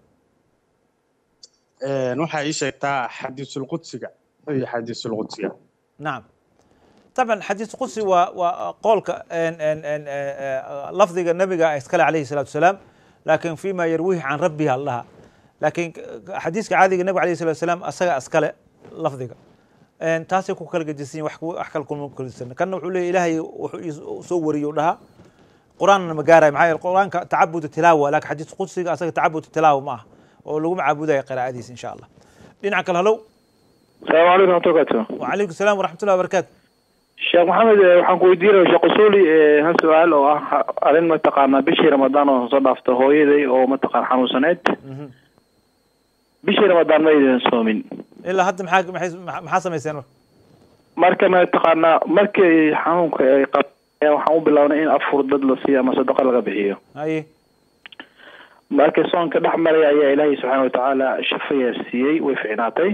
ee waxa ay sheegtaa xadiisul qudsiga iyo xadiisul qudsiga نعم طبعا حديث قدسي وقولك ان ان ان لفظ النبي اسكال عليه الصلاه والسلام لكن فيما يرويه عن ربه الله لكن حديث عادي النبي عليه الصلاه والسلام اسغا اسكال لفظك ان تاسي ku kala gajisay wax wax kala kulmo kala san kana wuxuu leeyahay ilaahay wuxuu soo wariyo dhaha qur-aanna ma gaarayo maxaa yeele qur-aanka tacabud tilaawa laakiin xadiis qudsiga asaga tacabud tilaawa ma aha oo lagu macaabudayo qiraa'adiisa insha allah dhinaca kale halow السلام عليكم ورحمة الله وبركاته. وعليكم السلام ورحمة الله وبركاته. sheekh maxamed waxaan ku weydiinaya sheekh usuli hal su-aal oo ah arrin mataqaanaa bishii ramadaan oo soo dhaafta hooyaday oo mataqaan xanuunsaneed bishii ramadaan ma aydan soomin ilaa hadda maxaa maxay maxaa samayseen marka marka mataqaanaa markii xanuunka ay qabeen waxaan u bilownay in afur dad la siiyo ama sadaqa laga bixiyo haye markii soonka dhex maray ayaa ilaahay subxaana watacaala shafaya siiyey way fiicnaatay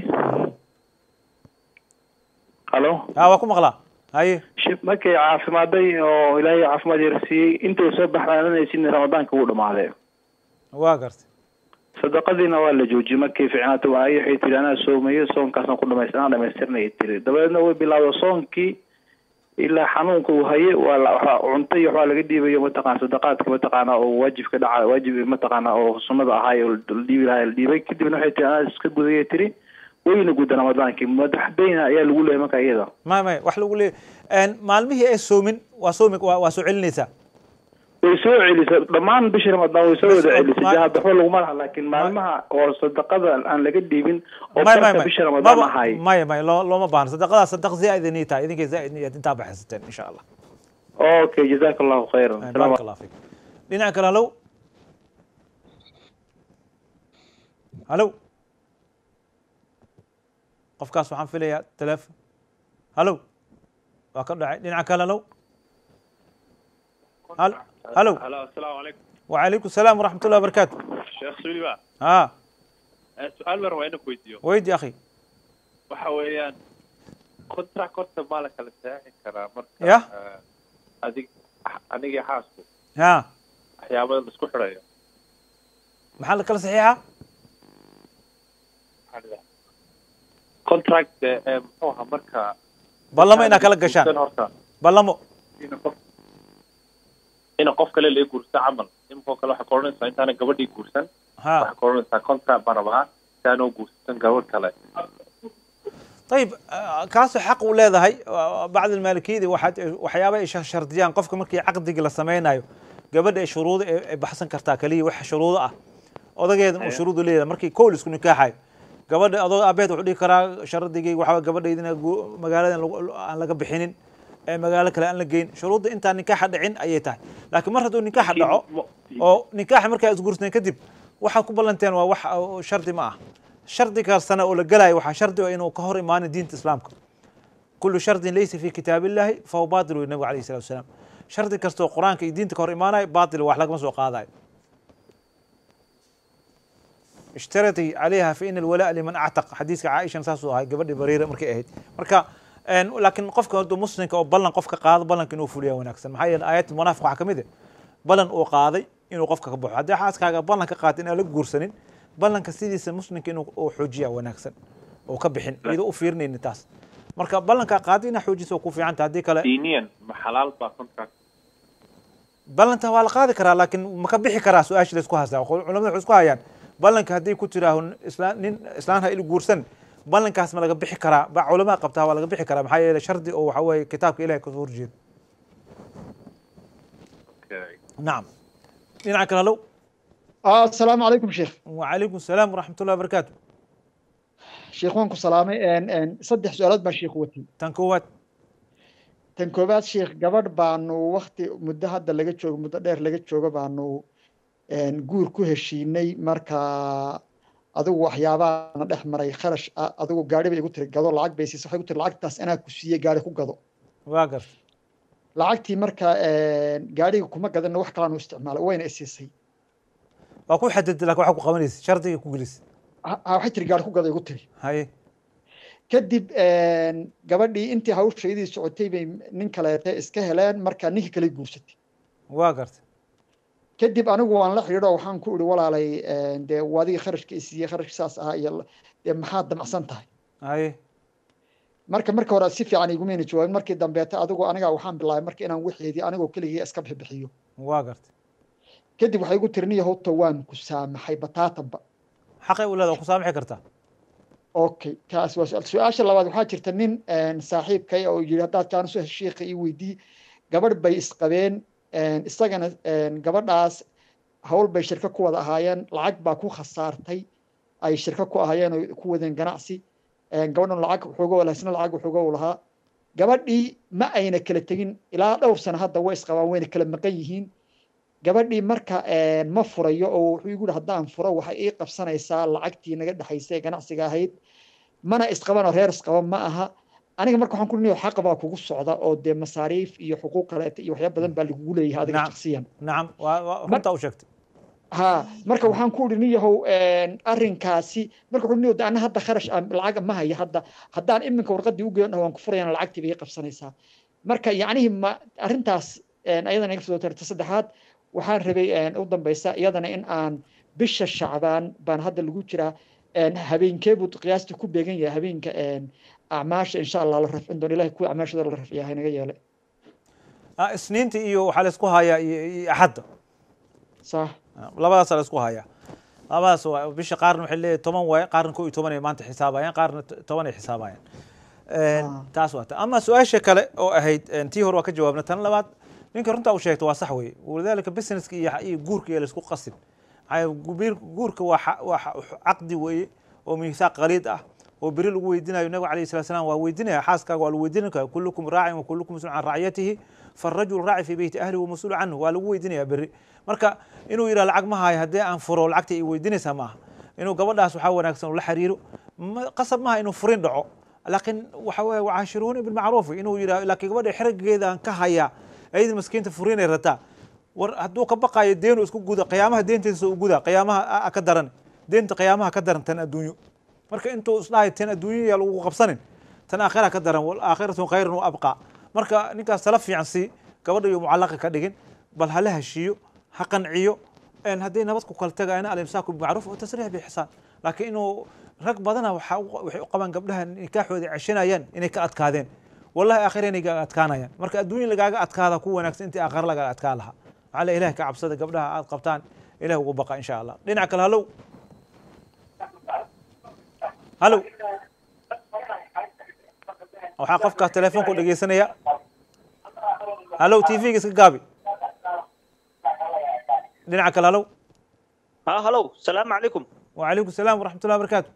halo haa waa ku maqlaa haye markay caafimaaday oo ilaahay caafimaad yar siiyey intay soo baxnaananaysin ramadaanka wuu dhamaaday waa gartay sadaqadiina waa la joojiyey markay fiicnaatay waa ay waxay tiri anaa soomayo soonkaasna ku dhamaystir anaa dhamaystirnay tiri dabadeedna way bilaawday soonkii ilaa xanuunka uu haye waa la cunto iyo waxbaa laga dhiibayo mataqaana sadaqaadka mataqaana oo waajibka dhaca waajib mataqaana oo sunnada ahaay oo la dhiibi lahaa la dhiibay kadibna waxay tiri anaa iska gudayay tiri wayna guda ramadaankii madaxdayna ayaa lagu leeyahay marka iyada may may wax lagu leeyahay maalmihii ay soomin waa soomi waa soo celinaysaa way soo celisay dhammaan bishii ramadaan way soo wada celisay jahad waxba laguma laha laakiin maalmaha oo sadaqada aan laga dhiibin oo barka bishii ramadaan ahay may may looma baahna sadaqada sadaq zaa'id inay tahay idinkay zaa'id intaa baxaysateen insha allah okay jazaaka allahu khayran barakallahu allah fiik dhinaca kale halow halow qofkaas waxaan filayaa teleefon halow waa ka dhacay dhinaca kale halow halow السلام عليكم وعليكم السلام ورحمة الله وبركاته شيخ سوليبا ها سؤال مر وين كويديو ويد يا أخي waxa weeyaan contract horta ma la kala saxi karaa marka ya adig aniga xaasku ha waxyaabaha la isku xirayo maxaa la kala saxiixa contract ee muxuu ahaa marka ballamo inaa kala gashaan ballamo ina qof kale la guursa camal imko kale waxa koronaysa intaana gabadhii guursan waxa koronaysa contract barabaha taano guursan gabadh kale طيب كاس حق ولادهاي بعض المالكيه واحد وحيابه شرطيان قفك markii caqdiga la sameeynayo gabadha shuruud ay baxsan kartaa kaliya wax shuruud ah odageedan uu shuruud leeyahay markii kool isku nikaaxay gabadha adoo abeed wuxuu dhigi karaa shardigii waxa gabadheedina magaalada aan laga bixinin ee magaalo kale aan la geyn shuruudda inta nikaaxa dhicin ayay tahay laakiin mar hadduu nikaaxa dhaco oo nikaaxa markaa isguursaneen kadib waxa ku ballanteen waa wax shardi ma ah شرط كارسنا ولا جلاي وح شرط إنه كهر إيمان الدين الإسلام كل شرط ليس في كتاب الله فهو باطل والنبي عليه الصلاة والسلام شرط كرستو القرآن كي دين تكهر إيمانه باطل وأحلق مسوق هذا اشترطي عليها في إن الولاء لمن أعتق حديث عائشة نساسو هاي قبل بريرة مركي أهد مركا لكن قفك هدو مسلم أو بلن قفك قاضي بلن كنو فوليا ونكسر محايا الآيات المنافق حكمده بلن أو قاضي إنه قفك كبوح هذا حاس كاجا بلن كقاتين أو لجورسنين ballanka sidiisa muslimka inuu uu xoojiya wanaagsan oo ka bixin iyadoo u fiirnayna taas marka ballanka qaadina xoojiso ku fiican tahay hadii kale diiniyan ma xalaal baa contract ballanta waa la qaadi karaa laakiin ma ka bixi karaa su'aasha la isku haystaa culimadu waxay isku hayaan ballanka hadii ku tiraaho islaan nin islaan ha il guursan ballankaas ma laga bixi karaa ba culimada qabtaa waa laga bixi karaa maxaa yeelay shardi oo waxa weeye kitaabka ilaahay ka soo horjeeda naam dhinaca kale low آه السلام عليكم شيخ وعليكم السلام ورحمة الله وبركاته شيخ وانكم سلامي ان ان صدح سؤالات با شيخ وتي تنكوات تنكوات شيخ قبل بانو وقت مدة هذا لقى جوج مدة دير لقى جوج بانو ان جور كو هشيني marka adigu waxyaabaha dhex maray kharash adigu gaari bay igu tiri gado lacag bay siisay waxay igu tiri lacagtaas inaa ku siiyay gaari ku gado waa gar lacagtii marka gaariga kuma gadan wax kale aan u isticmaalay wayna isiisay waa ku xadid laakiin waxa ku qabanaysa shardiga ku gelis ha waxay tiri gaar ku gaday igu tiri hay kadib een gabadhii intii hawsheedii socotay bay nin kale iska heleen marka ninkii kale guursatay waa gartay kadib anigu waan la xiriiro waxaan ku iri walaalay dee waadiga kharashka isiye kharash saas ah iyo dee maxaad damacsan tahay hay marka marka hore si fiican igu meena jawaabin markii dambeeta adigu aniga waxaan bilaabay markii inaan wixeedii anigoo keligii iska bixiyo waa gartay kadib waxay igu tirniyo howta waan ku saamaxay bataatanba xaqay u leedahay ku saamaxi kartaa okay taas waa su'aal su'aasha labaad waxaa jirta nin saaxiibkay oo yiri haddaad kaan soo heshiiqa ii weydii gabadh bay isqabeen isagana gabadhaas hawl bay shirka ku wada ahaayeen lacag baa ku khasaartay ay shirka ku ahaayeen oo ku wadeen ganacsi gabadhan lacag wuxuuga walaasna lacag wuxuuga u lahaa gabadhii ma ayna kala tegin ilaa dhowr sano hadda way isqabaan wayna kala maqan yihiin gabadhii marka ma furayo oo wuxuu igu yidhi haddaan furo waxay ii qabsanaysaa lacagtii naga dhexaysay ee ganacsiga ahayd mana isqabanoo reer isqaba ma aha aniga marka waxaan ku leeyahay xaq baa kugu socda oo dee masaariif iyo xuquuq kaleeta iyo waxyaabo badan baa lagugu leeyahay adiga shakhsiyan nacam runta u sheegtay ha marka waxaan ku idhi niyahow arrinkaasi marka wuxuu niyahow ana hadda kharash lacag ma haya hadda haddaan iminka warqadii u geeyo waan ku furayana lacagtii bay qabsanaysaa marka yacnihii ma arrintaas ayadana iga soo tarta saddexaad waxaan rabay u dambaysa iyadana in aan bisha shacbaan baan hadda lagu jiraa habeenkee buu qiyaastii ku beegan yahay habeenka acmaasha insha allah la rafcin doono ilahay kuwa acmaashooda la rafciya haynaga yeelay isniinta iyo waxaa la isku hayaa iyo axadda صح labadaas la isku hayaa labadaas bisha qaarna waxay leeyahay toban waaye qaarna koo iyo toban ay maanta xisaabayaan qaarna toban ay xisaabayaan taas waa ta ama su-aasha kale oo ahayd tii hore waa ka jawaabna tan labaad ninka runta uu sheegto waa sax weeye walidaalika businesska iyo guurka iyo la isku qasin guurka waa waa caqdi weeye oo miisaaq qaliid ah oo beri lagu weydiinayo nabiga calayhi salatu wasalaam waa weydiinaya xaaskaaga waa lagu weydiinaya kullukum raacin wa kullukum mas'uulun can raciyatihi فالرجل راعي في بيت أهله ومسؤول عنه waa lagu weydiinaya beri marka inuu yidhaha lacag ma hayo haddii aan furo lacagta ay weydiinaysaa maaha inuu gabadhaas waxaa wanaagsan ula xiriiro qasab maaha inuu furin dhaco laakiin waxa weeye wacaashiruuni bilmacruufi inuu yidhaha laakiin gabadha xirigeedaan ka hayaa ayadii maskiinta furinay rataa war hadduu ka baqaayo deenu isku guda qiyaamaha deentiisa u guda qiyaamaha ka daran deenta qiyaamaha ka daran tan adduunyo marka intuu isdhahay tan adduunyo yaa lagu qabsanin tan aakhira ka daran walaakhiratu khayrun wa abqaa marka ninkaas tala fiican si gabadha iyo mucallaqa ka dhigin bal hala heshiiyo ha qanciyo een haddii nabad ku kala tagayna alimsaaku bimacruuf wa tasriix bixsaan laakiin inuu rag badana waxa waxay u qabaan gabdhaha nikaaxooda cashanayaan inay ka adkaadeen wallahi aakhira inay ka adkaanayaan marka adduunyo lagaaga adkaada ku wanaagsan intii aakhira lagaaga adkaa lahaa waxaa la ilaahay ka cabsada gabdhaha aad qabtaan ilaahay ugu baqa insha allah dhinaca kale halow halow waxaa qofkaas telefoonku dhegeysanaya halow t v-ga iska gaabi dhinaca kale halow ها هلو السلام عليكم وعليكم السلام ورحمة الله وبركاته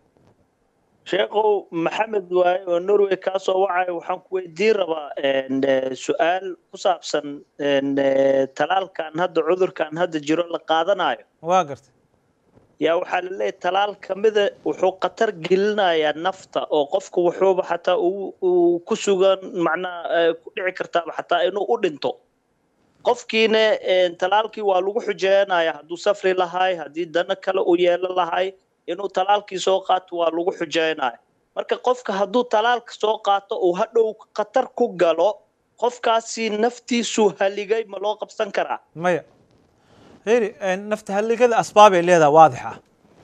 شيخو محمد واي ونروي كاسو وعي وحن كويدين ربا ان سؤال كصابسن ان تلال كان هذا عذر كان هذا جيرو لقادنايو واقرت يا waxaa la leeyahay talaal kamida wuxuu qatar gelinayaa nafta oo qofku wuxuu xataa uu ku sugan macnaa ku dhici karta xataa inuu u dhinto qofkiina talaalkii waa lagu xujeenayaa hadduu safri lahaay haddii dana kale uu yeelan lahaay inuu talaalkii soo qaato waa lagu xujeenayaa marka qofka hadduu talaalka soo qaato uu hadhow qatar ku galo qofkaasi naftiisu haligay ma loo qabsan karaa maya هيري نفت هاللي كذا أسباب اللي هذا واضحة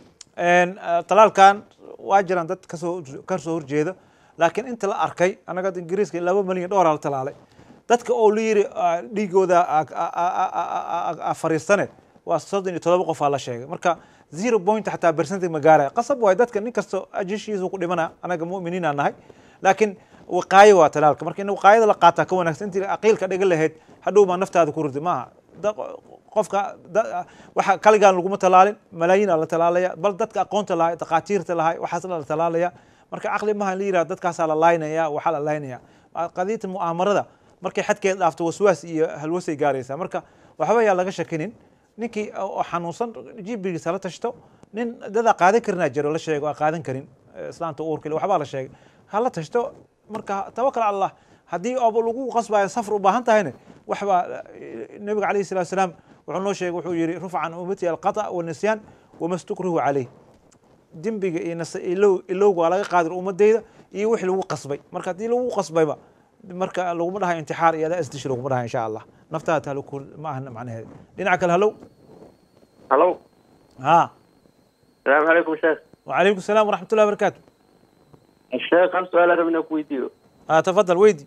إن طلال كان واجرا دت كسو كسو جيدا لكن أنت لا أركي أنا قد إنجليز كلا لو مليون دولار على طلالي دت كأولير ديجو ذا أفريستانه وصدني طلبوا قف على شيء مركا زيرو بوينت حتى برسنت مجارة قصب وايدات كني كسو أجيش يزوق لمنا أنا مؤمنين أنا هاي لكن وقاية وطلالك مركا إنه وقاية لقاطع كونك أنت أقيل كده قل هيد حدو ما نفت هذا كورد ما qofka waxa kaligaan lagu talaalin malaayiin la talaalaya bal dadka aqoonta lahay taqaatiirta lahay waxa la talaalaya marka aqli ma la yiraahdo dadkaas la laynaya waxa la laynaya qadiyada mu'aamarada markay xadkeed dhaafto waswaas iyo halwasay gaaraysa marka waxba yaa laga shakinin ninkii xanuunsan jibigiisa la tashto nin dada qaadan karina jiro la sheego qaadan karin islaanta uurkii waxba la sheegay hala tashto marka tawakkal allah haddii oo lagu qasbayo safar u baahan tahayna waxba nabiga calayhi salaatu wasalaam wuxuu noo sheegay wuxuu yiri rufa an ummati alqata wa nisyan wa mastukrihu alayh dembiga iyo nasailow ilowga waa laga qaadir ummadeyda iyo wixii lagu qasbay marka haddii lagu qasbayba marka laguma dhahay intixaar iyo adaa isdish laguma dhahay insha allah naftaada talo ku ma ahna macnaheeda dhinaca kale halow halow ها السلام عليكم شيخ وعليكم السلام ورحمة الله وبركاته الشيخ كم سؤال أنا منك ويديو اه تفضل ويدي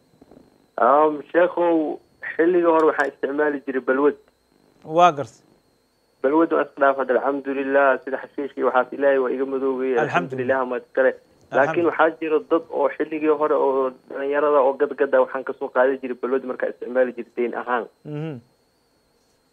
اه شيخو حلي هور waxaa isticmaali jiray balwad waa gartay balwad oo asqaaf hada alxamdulillah sida xashiishkii waxaas ilaahay waa iga madoobay alxamdulillah ma tare laakiin waxaa jira dad oo xilligii hore oo dhalinyarada oo gadgada waxaan ka soo qaaday jiray balwad markaa isticmaali jirteen ahaan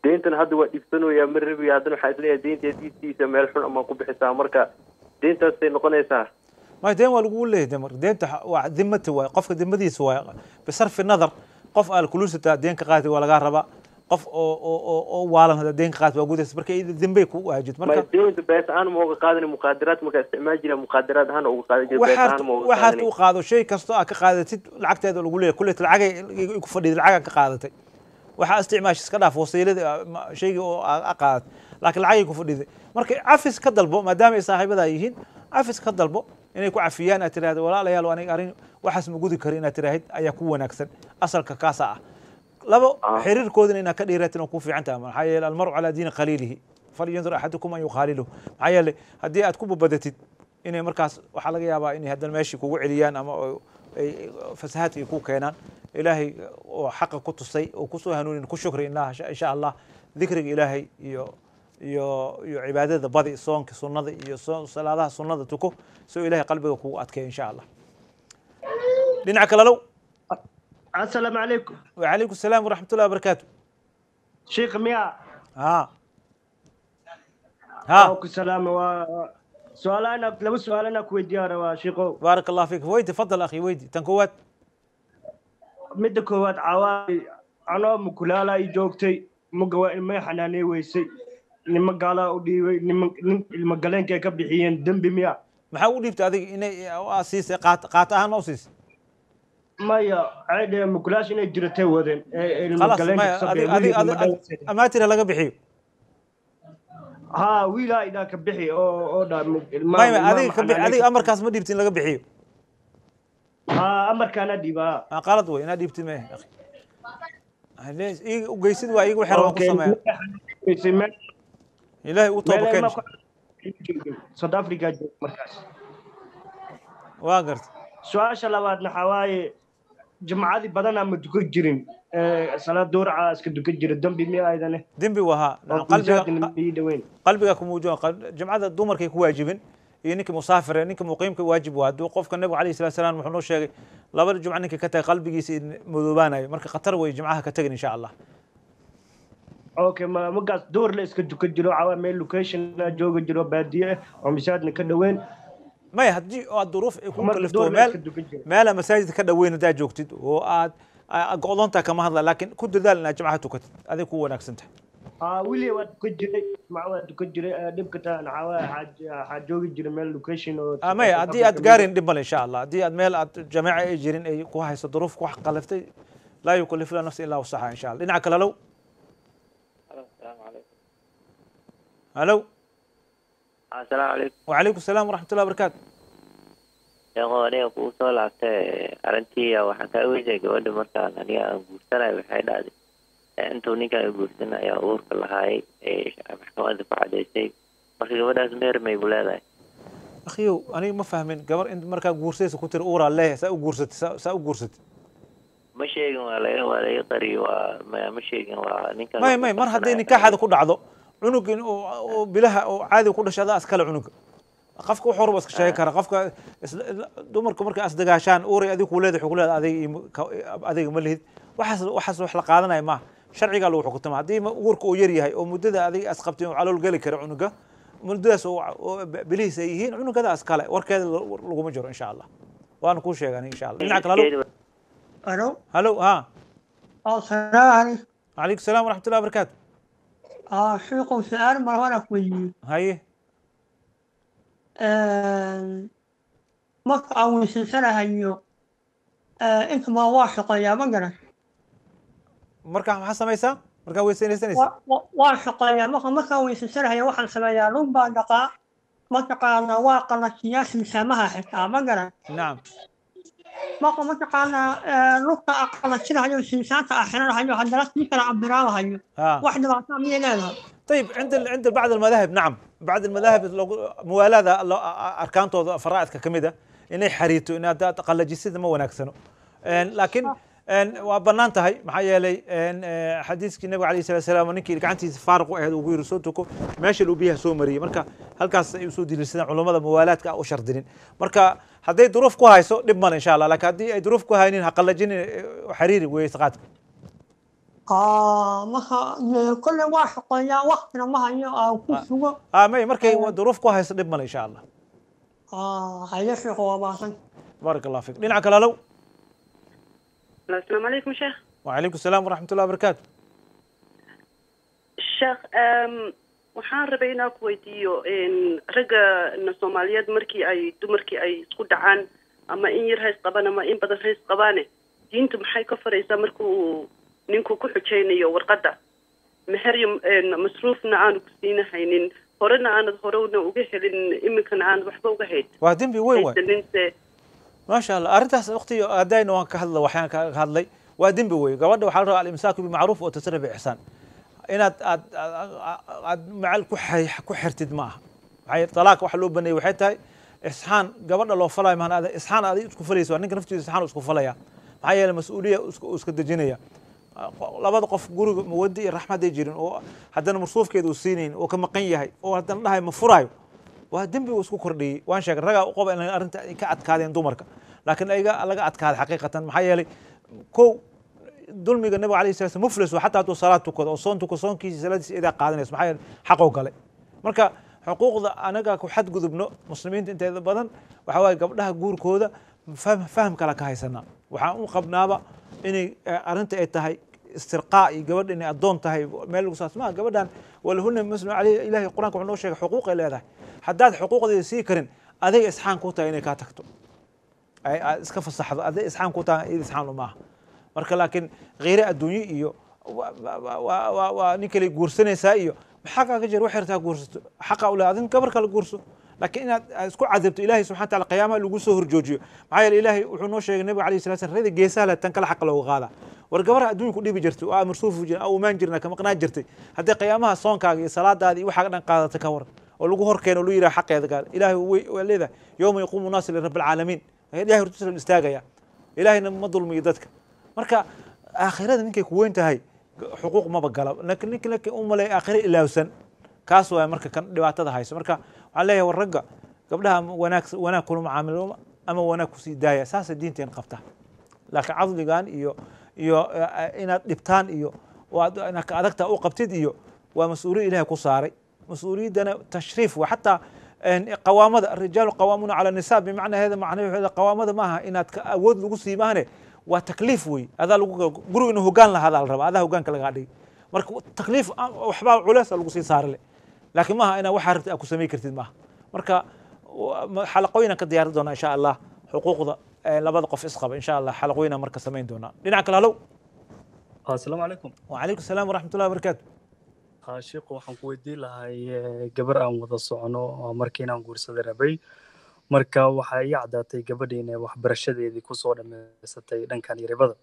deyntan hadda waa dhibsanayaa ma rabiyo haddana waxaa isleeyahay deynta diistiisa meel xun ama ku bixisaa marka deyntaasay noqonaysaa ما دين والقول له دمر دين تح ذمته واي قف ذمتي سواي بصرف النظر قف الكلوس تا دين كقاتي ولا قاربا قف او او او والن هذا دين كقاتي وجود مركا ذنبي كو واجد مركا ما دين بس انا مو قادني مقادرات مركا استعمال جرا مقادرات هنا او قادني بس انا مو waxaad u qaado shay kasto aad ka qaadatid lacagteeda lagu leeyahay kulli lacag ku fadhiid lacag ka qaadatay waxa isticmaash iska dhaaf wasiilada shayga oo aad qaad laakiin lacag ku fadhiid marka afis ka dalbo maadaama ay saaxiibada yihiin afis ka dalbo inay ku cafiyaan aad tiraahdo walaalayaal waan arin waxaas ma gudi karin inaad tiraahid ayaa ku wanaagsan asalka kaasa ah labo xiriirkoodina inaad ka dhiiratin oo ku fiican tahay maxaa yeelay almaru calaa diini qaliilihi falyandur axadukum an yuqaalilu maxaa yeelay haddii aad ku babadatid inay markaas waxaa laga yaabaa inay haddana meeshii kugu celiyaan ama ay fasahaadkii ku keenaan ilaahay oo xaqa ku tusay oo kusoo hanuunin ku shukri inaha insha allah dikriga ilaahay iyo iyo iyo cibaadada badi soonka sunnada iyo salaadaha sunnada tuko soo ilaahay qalbiga kugu adkeeyo insha allah dhinaca kale low السلام عليكم. وعليكم السلام ورحمة الله وبركاته. شيخ ميا. ها. ها. وعليكم السلام و سؤال أنا لو سؤال أنا كويدي أنا شيخو. بارك الله فيك ويدي تفضل أخي ويدي تنكوات. مد كوات عوالي أنا مكلالا يجوكتي مقوى ما حناني ويسي لما قالا ودي لما لما قالين كي كبدحيين دم بميا. ما حاول يبت هذه إني أسيس قات قاتها نوسيس. مايا عادي مكلاش إني جرتي ودين. خلاص ما هذه هذه ما ترى لقى بحيو. ها ويلا إذا كبحي أو أو دا ما هذه كبحي هذه أمر كاس ما ديبتين لقى بحيو. ها أمر كان ديبا. ها قالت وين أنا ديبتين ما أخي. ليش إيه وجيسد وإيه وحرام قصة ما. إلهي وطوبة كنش. سود أفريقيا مركز. واقرت. سؤال شلوات نحواي جمعات بدنا متكجرين صلاة دور عاس كدكجر الدم بمية أيضا. دم بوها. قلبك قلبك موجود قلب جمعات الدمر كي واجبين. إنك مسافر إنك مقيم كواجب وهذا وقف كالنبي عليه الصلاة والسلام محنوش شيء لا بد جمعة إنك كتا قلبك يصير مذوبانا مرك خطر ويجمعها كتجن إن شاء الله. اوكي ما مقاس دور ليس كنت كجلو عوامل لوكيشن جو كجلو باديه ومساعدنا كدوين ما يهدي الظروف يكون كلفتو مال مال مساجد كدوين دا جوجتid oo aad aqoonta kama hadla laakiin ku dadaalna jamacatu ka aday ku wanaagsantahay aa wili wad ku jiray macawad ku jiray dibka taan xawaa xaaj xaaj joogi jiray meel location oo ama hadii aad gaarin dib mal insha Allah hadii aad meel aad jamaaca ay jirin ay ku hayso duruuf ku qalaftay la yukallifu nafsi illa wusaha insha Allah dhinaca kale low الو السلام عليكم. وعليكم السلام ورحمة الله وبركاته. يا أخوة أنا أقول سؤال عن أرنتي وحكا ويجي جواد مركان أنا أقول سنة بحيل هذه أنتوا نيكا أقول سنة يا أورك الله هاي إيش محكمة دفاع ديسي مركي جواد أزمير ما يقول هذا. أخيو أنا ما فاهمين قبل أنت مركا جورسيس وكتر أورا الله سأو جورست سأو جورست. مشي ولا ولا يطري وما مشي ونيكا. ما ما مر هذين نكاح هذا كله عضو. عنق وبلها وعادي وكل شيء هذا أسكال عنق قفك وحور بس شيء كره قفك دمرك مرك أصدق عشان أوري أذيك ولاد حقول هذه هذه ملهي وحس وحس وحلق هذا ما شرعي قالوا حكومة ما دي أورك ويري هاي ومدة هذه أسقبتين على الجل كره عنقه مدة سو بليه سيهين عنق هذا أسكال ورك هذا لقوا مجرى إن شاء الله وأنا كل شيء يعني إن شاء الله نعك هلو ألو هلو ها السلام عليكم. عليكم السلام ورحمة الله وبركاته. آه شيخ سؤال مرة كويس. هاي. آه مقطع وسلسلة هيو. آه أنت ما واثق يا مقرة. مركا حسن ميسا؟ مركا ويسين يسين. واثق يا مقطع مقطع وسلسلة هي واحد سمايا لون بعد دقائق. مقطع أنا واقع السياسة مسامها حتى مقرة. نعم. مقطع مقطع أنا نقطة أقل السنة هيو سلسلة أحيانا هيو هدرس ممكن عبرها هيو. آه. واحدة ما تعمل لها. طيب عند عند بعض المذاهب نعم بعض المذاهب موالاه اركانته فرائض كميده انay xariirto in aad taqallajisida ma wanaagsano laakiin waa banaan tahay maxaa yeelay xadiiskii nabiga calayhi salaatu wasalaam ninkii gacantiisa faaruq u ahayd ugu yiri soo tuko meesha uu biyaha soo mariyay marka halkaas ay soo diilsadaan culimada muwaalaadka u shardinin marka haday duruuf ku hayso dib mal insha Allah laakiin hadii ay duruuf ku haynin ha qallajin xariiri way isqaad اه marka كل واحد قيا وقتنا ما هي او كسوق اه may markay duruuf ku hayso dhib male insha Allah اه هيا شيخ وباحسن بارك الله فيك dhinaca kale low السلام عليكم شيخ وعليكم السلام ورحمة الله وبركاته sheekh waxaan rabay inaan ku weydiiyo ragga Soomaaliyeed markii ay dumarkii ay isku dhacaan ama in yar hays qabaan ama in badan hays qabaane diintu maxay ka faraysaa markuu ninku ku xujeynayo warqada meher masruufna aanu ku siinahaynin horena aanad horena uga helin iminkana aan waxba uga hayd waa dembi weyn waay maasha Allah arrintaas waqti aadayna waan ka hadlay waxaan ka hadlay waa dembi weyn gabadha waxaa la rabaa al-imsaaku bimacruuf wa tasarruf biihsaan inaad aad aad macal ku ku xirtid maaha waxay talaaq wax loo baneeyay waxay tahay isxaan gabadha loo falay maan aad isxaan aad isku falayso ninka naftiisa isxaan isku falaya maxay yeelay mas'uuliyad isku isku dajinaya labada qof guriga wadi raxmad ay jirin oo haddana marsuufkeedu uu siineen oo ka maqan yahay oo haddana dhahay ma furayo waa dembi uu isku kordhiyay waan sheegay raga u qaba in arrinta ka adkaadeen dumarka laakiin ayaga laga adkaaday xaqiiqatan maxay yeelay kow dulmiga nabiga calayhi salaam muflis xataa hadduu salaad tukado oo soon tuko soonkiisa salaadiisa idaa qaadanayso maxaa yeelay xaqoo galay marka xuquuqda anaga ku xadgudubno muslimiinta inteeda badan waxaa waaye gabdhaha guurkooda faham faham kala ka haysanaa waxaan u qabnaaba inay arrinta ay tahay istirqaa iyo gabadha inay addoon tahay meel lagu saas maaha gabadhan walahunna muslim calayhi ilaahay qur-aanka wuxuu noo sheegay xuquuq ay leedahay haddaad xuquuqdeeda sii karin adiga isxaan ku tahay inay kaa tagto ay iska fasaxdo adiga isxaan ku tahay iyada isxaan umaaha marka laakiin kheyre adduunye iyo waa nin kale guursanaysaa iyo maxaa kaaga jir wax yartaa guursato xaqa u leh adin gabar kale guurso laakiin inaad isku cadabto ilaahay subxana wataala qiyaamaha lagu soo horjoojiyo maxaa yeele ilaahay wuxuu noo sheegay nabiga calayhi salatu salam rida geesaha leh tan kale xaqa looga qaadaa war gabarha adduunka ku dhibi jirtay oo marsuufu jira oo maan jirna ka maqnaan jirtay haddii qiyaamaha soonkaaga iyo salaadaada iyo waxaa dhan qaadata ka waran oo lagu hor keeno lagu yidhaha xaqeeda gaar ilaahay waa leedahay yowma yaquumu naasu lirabbi alcaalamiin ilahay hortiisa la istaagaya ilaahayna ma dulmiyo dadka marka aakhirada ninkay ku weyn tahay xuquuq maba gala laakiin ninka laakiin u malay aakhira ilaawsan kaas waa marka kan dhibaatada hayso marka waxaan leeyahay war ragga gabdhaha wanaag wanaag kula macaamilo ama wanaag kusii daaya saasay diinteen qabta laakiin cadligan iyo iyo inaad dhibtaan iyo inaad ka adagtaa u qabtid iyo waa mas-uuliyad ilaahay ku saaray mas-uuliyaddana tashriif waa xataa qawaamada arijaalu qawaamuuna cala nisaa bimacnaa hada macnaheeda qawaamada maaha inaad ka awood lagu sii maahane waa takliif wey adaa lagu guriga inuu hoggaan lahadaa la rabaa adaa hoggaanka lagaa dhigi marka takliif waxbaa culeys lagu sii saarale laakiin maaha inaa waxaa rabta aad ku samay kartid maaha marka xalaqooyinaan ka diyaari doonaa insha allah xuquuqda labada qof isqaba insha allah xalaqooyinaan marka samayn doonaa dhinaca kale halow asalaamu calaykum wacalaykum asalaam waraxmatullahi wabarakaatu sheekhu waxaan ku weydiin lahay gabar aan wada socono markii inaan guursaday rabay marka waxaa ii caddaatay gabadhii inay waxbarashadeedii kusoo dhammaysatay dhankan yaribada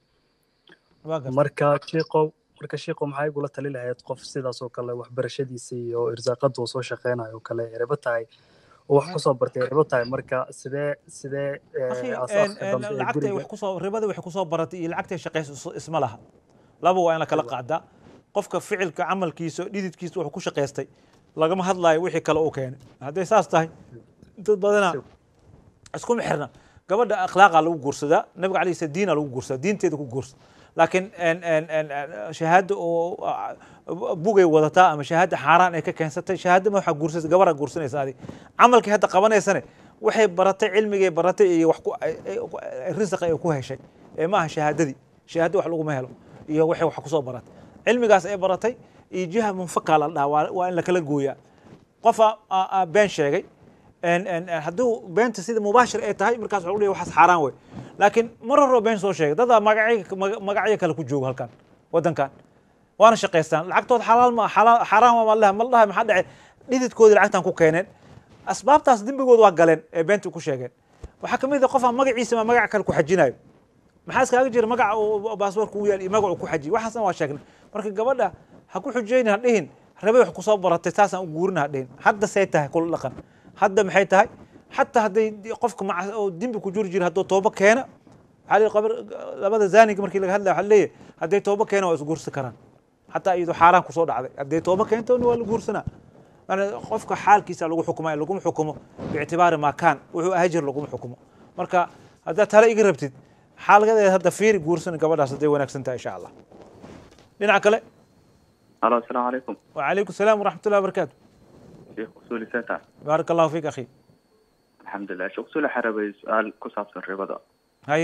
marka sheekhow marka sheekhow maxaa igula tali lahayd qof sidaas oo kale waxbarashadiisa iyo irsaaqada uu soo shaqeynayo oo kale yaribo tahay oo wax kusoo bartay yaribo tahay marka sidee sidee lacagtay wax kusoo ribada wax kusoo baratay iyo lacagtay shaqeyso isma laha laba waa in la kala qaadaa qofka ficilka camalkiisa dhididkiisa wuxuu ku shaqeystay lagama hadlayo wixii kale uu keenay hadday saas tahay dad badana isku xirna gabadha akhlaaqa lagu guursadaa nabiga calayhi salaam diina lagu guursadaa diinteeda ku guursa laakiin shahaado oo bugay wadataa ama shahaado xaaraan ay ka keensatay shahaado ma waxa guursatay gabadha guursanaysa adi camalkii hadda qabanaysane waxay baratay cilmigay baratay iyo wax ku risaq ay ku heshay ee maaha shahaadadii shahaado wax lagu ma helo iyo waxay wax ku soo baratay cilmigaas ay baratay iyo jiha munfaka la dhahaa waa in la kala gooyaa qof been sheegay hadduu beenta sida mubaashir ay tahay markaas wuxuu leeyahay waxaas xaaraan wey laakiin mar hore been soo sheegay dad magacyo magacyo kale ku jooga halkan wadankan waana shaqaystaan lacagtooda xalaal ma xaaraan ma laha ma laha maxaa dhacay dhididkoodii lacagtan ku keeneen asbaabtaas dembigooda waa galeen ee beenta ku sheegeen waxaa kamid ah qof aan magaciisa ma magac kale ku xajinayo maxaa iskaaga jira magaca uu baasboorka u yaal iyo magacu ku xajiy waxaasna waa sheegnay marka gabadha ha ku xujeyni ha dhihin rabay wax kusoo baratay taasaan u guurin ha dhihin hadda say tahay kula dhaqan hadda maxay tahay xataa hadday qofka oo dembi ku jiri jira hadduu toobo keena waxaa qabar labada zaaniga markii laga hadlaya waxaa leeyahay hadday toobo keena waa isguursan karaan xataa iyadoo xaaraan kusoo dhacday hadday toobo keentona waa la guursanaa yani qofka xaalkiisa lagu xukumaya laguma xukumo biictibaari maa kaan wuxuu ahay jir laguma xukumo marka haddaad tale iga rabtid xaalgadeeda hadda fiiri guursan gabadhaas hadday wanaagsan tahay insha allah dhinaca kale الو السلام عليكم. وعليكم السلام ورحمة الله وبركاته. شيخ أصولي ساتا. بارك الله فيك أخي. الحمد لله. شيخ أصولي حربي سؤال كصاب سر بدا. هاي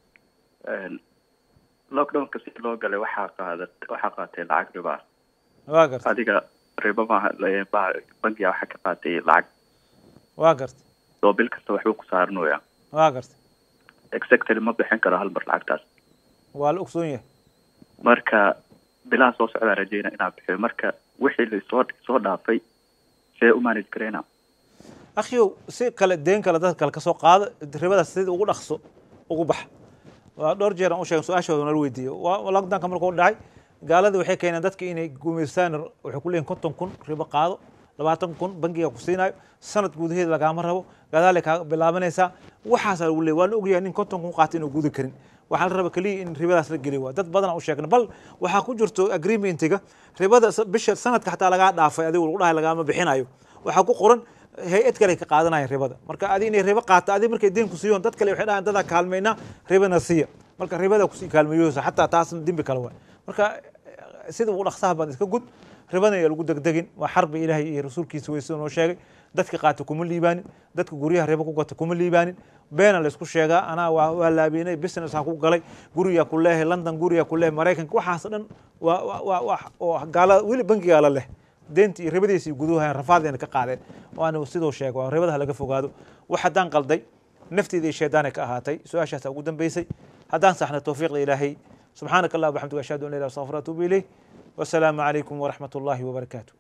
لوك داون كسي لو قال waxaa qaadat waxaa qaatay lacag riba. waa gartay adiga riba ma ba bangiga waxa ka qaatay lacag. waa gartay soo bil kasta waxuu ku saarnooya. waa gartay exactly ma bixin karo hal mar lacagtaas. waa la ogsoon yahay. marka bilaa soo socda rajayna inaan bixiyo marka wixii la soo soo dhaafay see u manage kareyna. akhiyow si kale deen kale dad kale ka soo qaada ribada sida ugu dhaqso ugu bax waa dhowr jeer aan u sheegay su'aashooda nala weydiiyo waa lockdown-ka markuu dhacay gaalada waxay keeneen dadka inay guumeystaan waxay ku leeyihin konton kun ribo qaado labaatan kun bangiga ku siinayo sanad gudaheeda lagaama rabo gadaalay kaa bilaabanaysaa waxaasaa lagu leeyay waan ogyahay nin konton kun qaata inuu guudi karin waxaa la raba keliya in ribadaas la geliyo waa dad badan u sheegna bal waxaa ku jirto agreementiga ribada bisha sanadka xataa lagaa dhaafay adigu lagu dhahay lagaama bixinayo waxaa ku qoran hay-ad kale ka qaadanayaan ribada marka adi inay ribo qaata adi markay deen ku siiyoon dad kale waxay dhahaan dadaa kaalmayna ribana siiya marka ribada kusii kaalmeeyoosa xataa taasna dembi kale waay marka sida ugu dhaqsaha baad iska gud ribana ayaa lagu degdegin waa xarbi ilaahay iyo rasuulkiisa way sida noo sheegay dadka qaata kuma liibaanin dadka guryaha ribo ku gata kuma liibaanin beena la isku sheegaa anaa waa waa laabinay business aan ku galay guriga ku leeyahay London guriga ku leeyahay Mareykanka waxaas dhan waa waa waa oo gaala wili bangiga la leh deyntii iyo ribadiisii guduha rafaadeen ka qaadeen waana sidoo sheegay waa ribada laga fogaado wax hadaan qalday nafteedii sheedaanay ka ahaatay su'aashaas ugu dambeysay hadaan saxna tawfiiqda ilaahay subhanaka allah wa bihamdika ashhadu an la ilaha illa anta astaghfiruka wa atubu ilayk والسلام عليكم ورحمة الله وبركاته.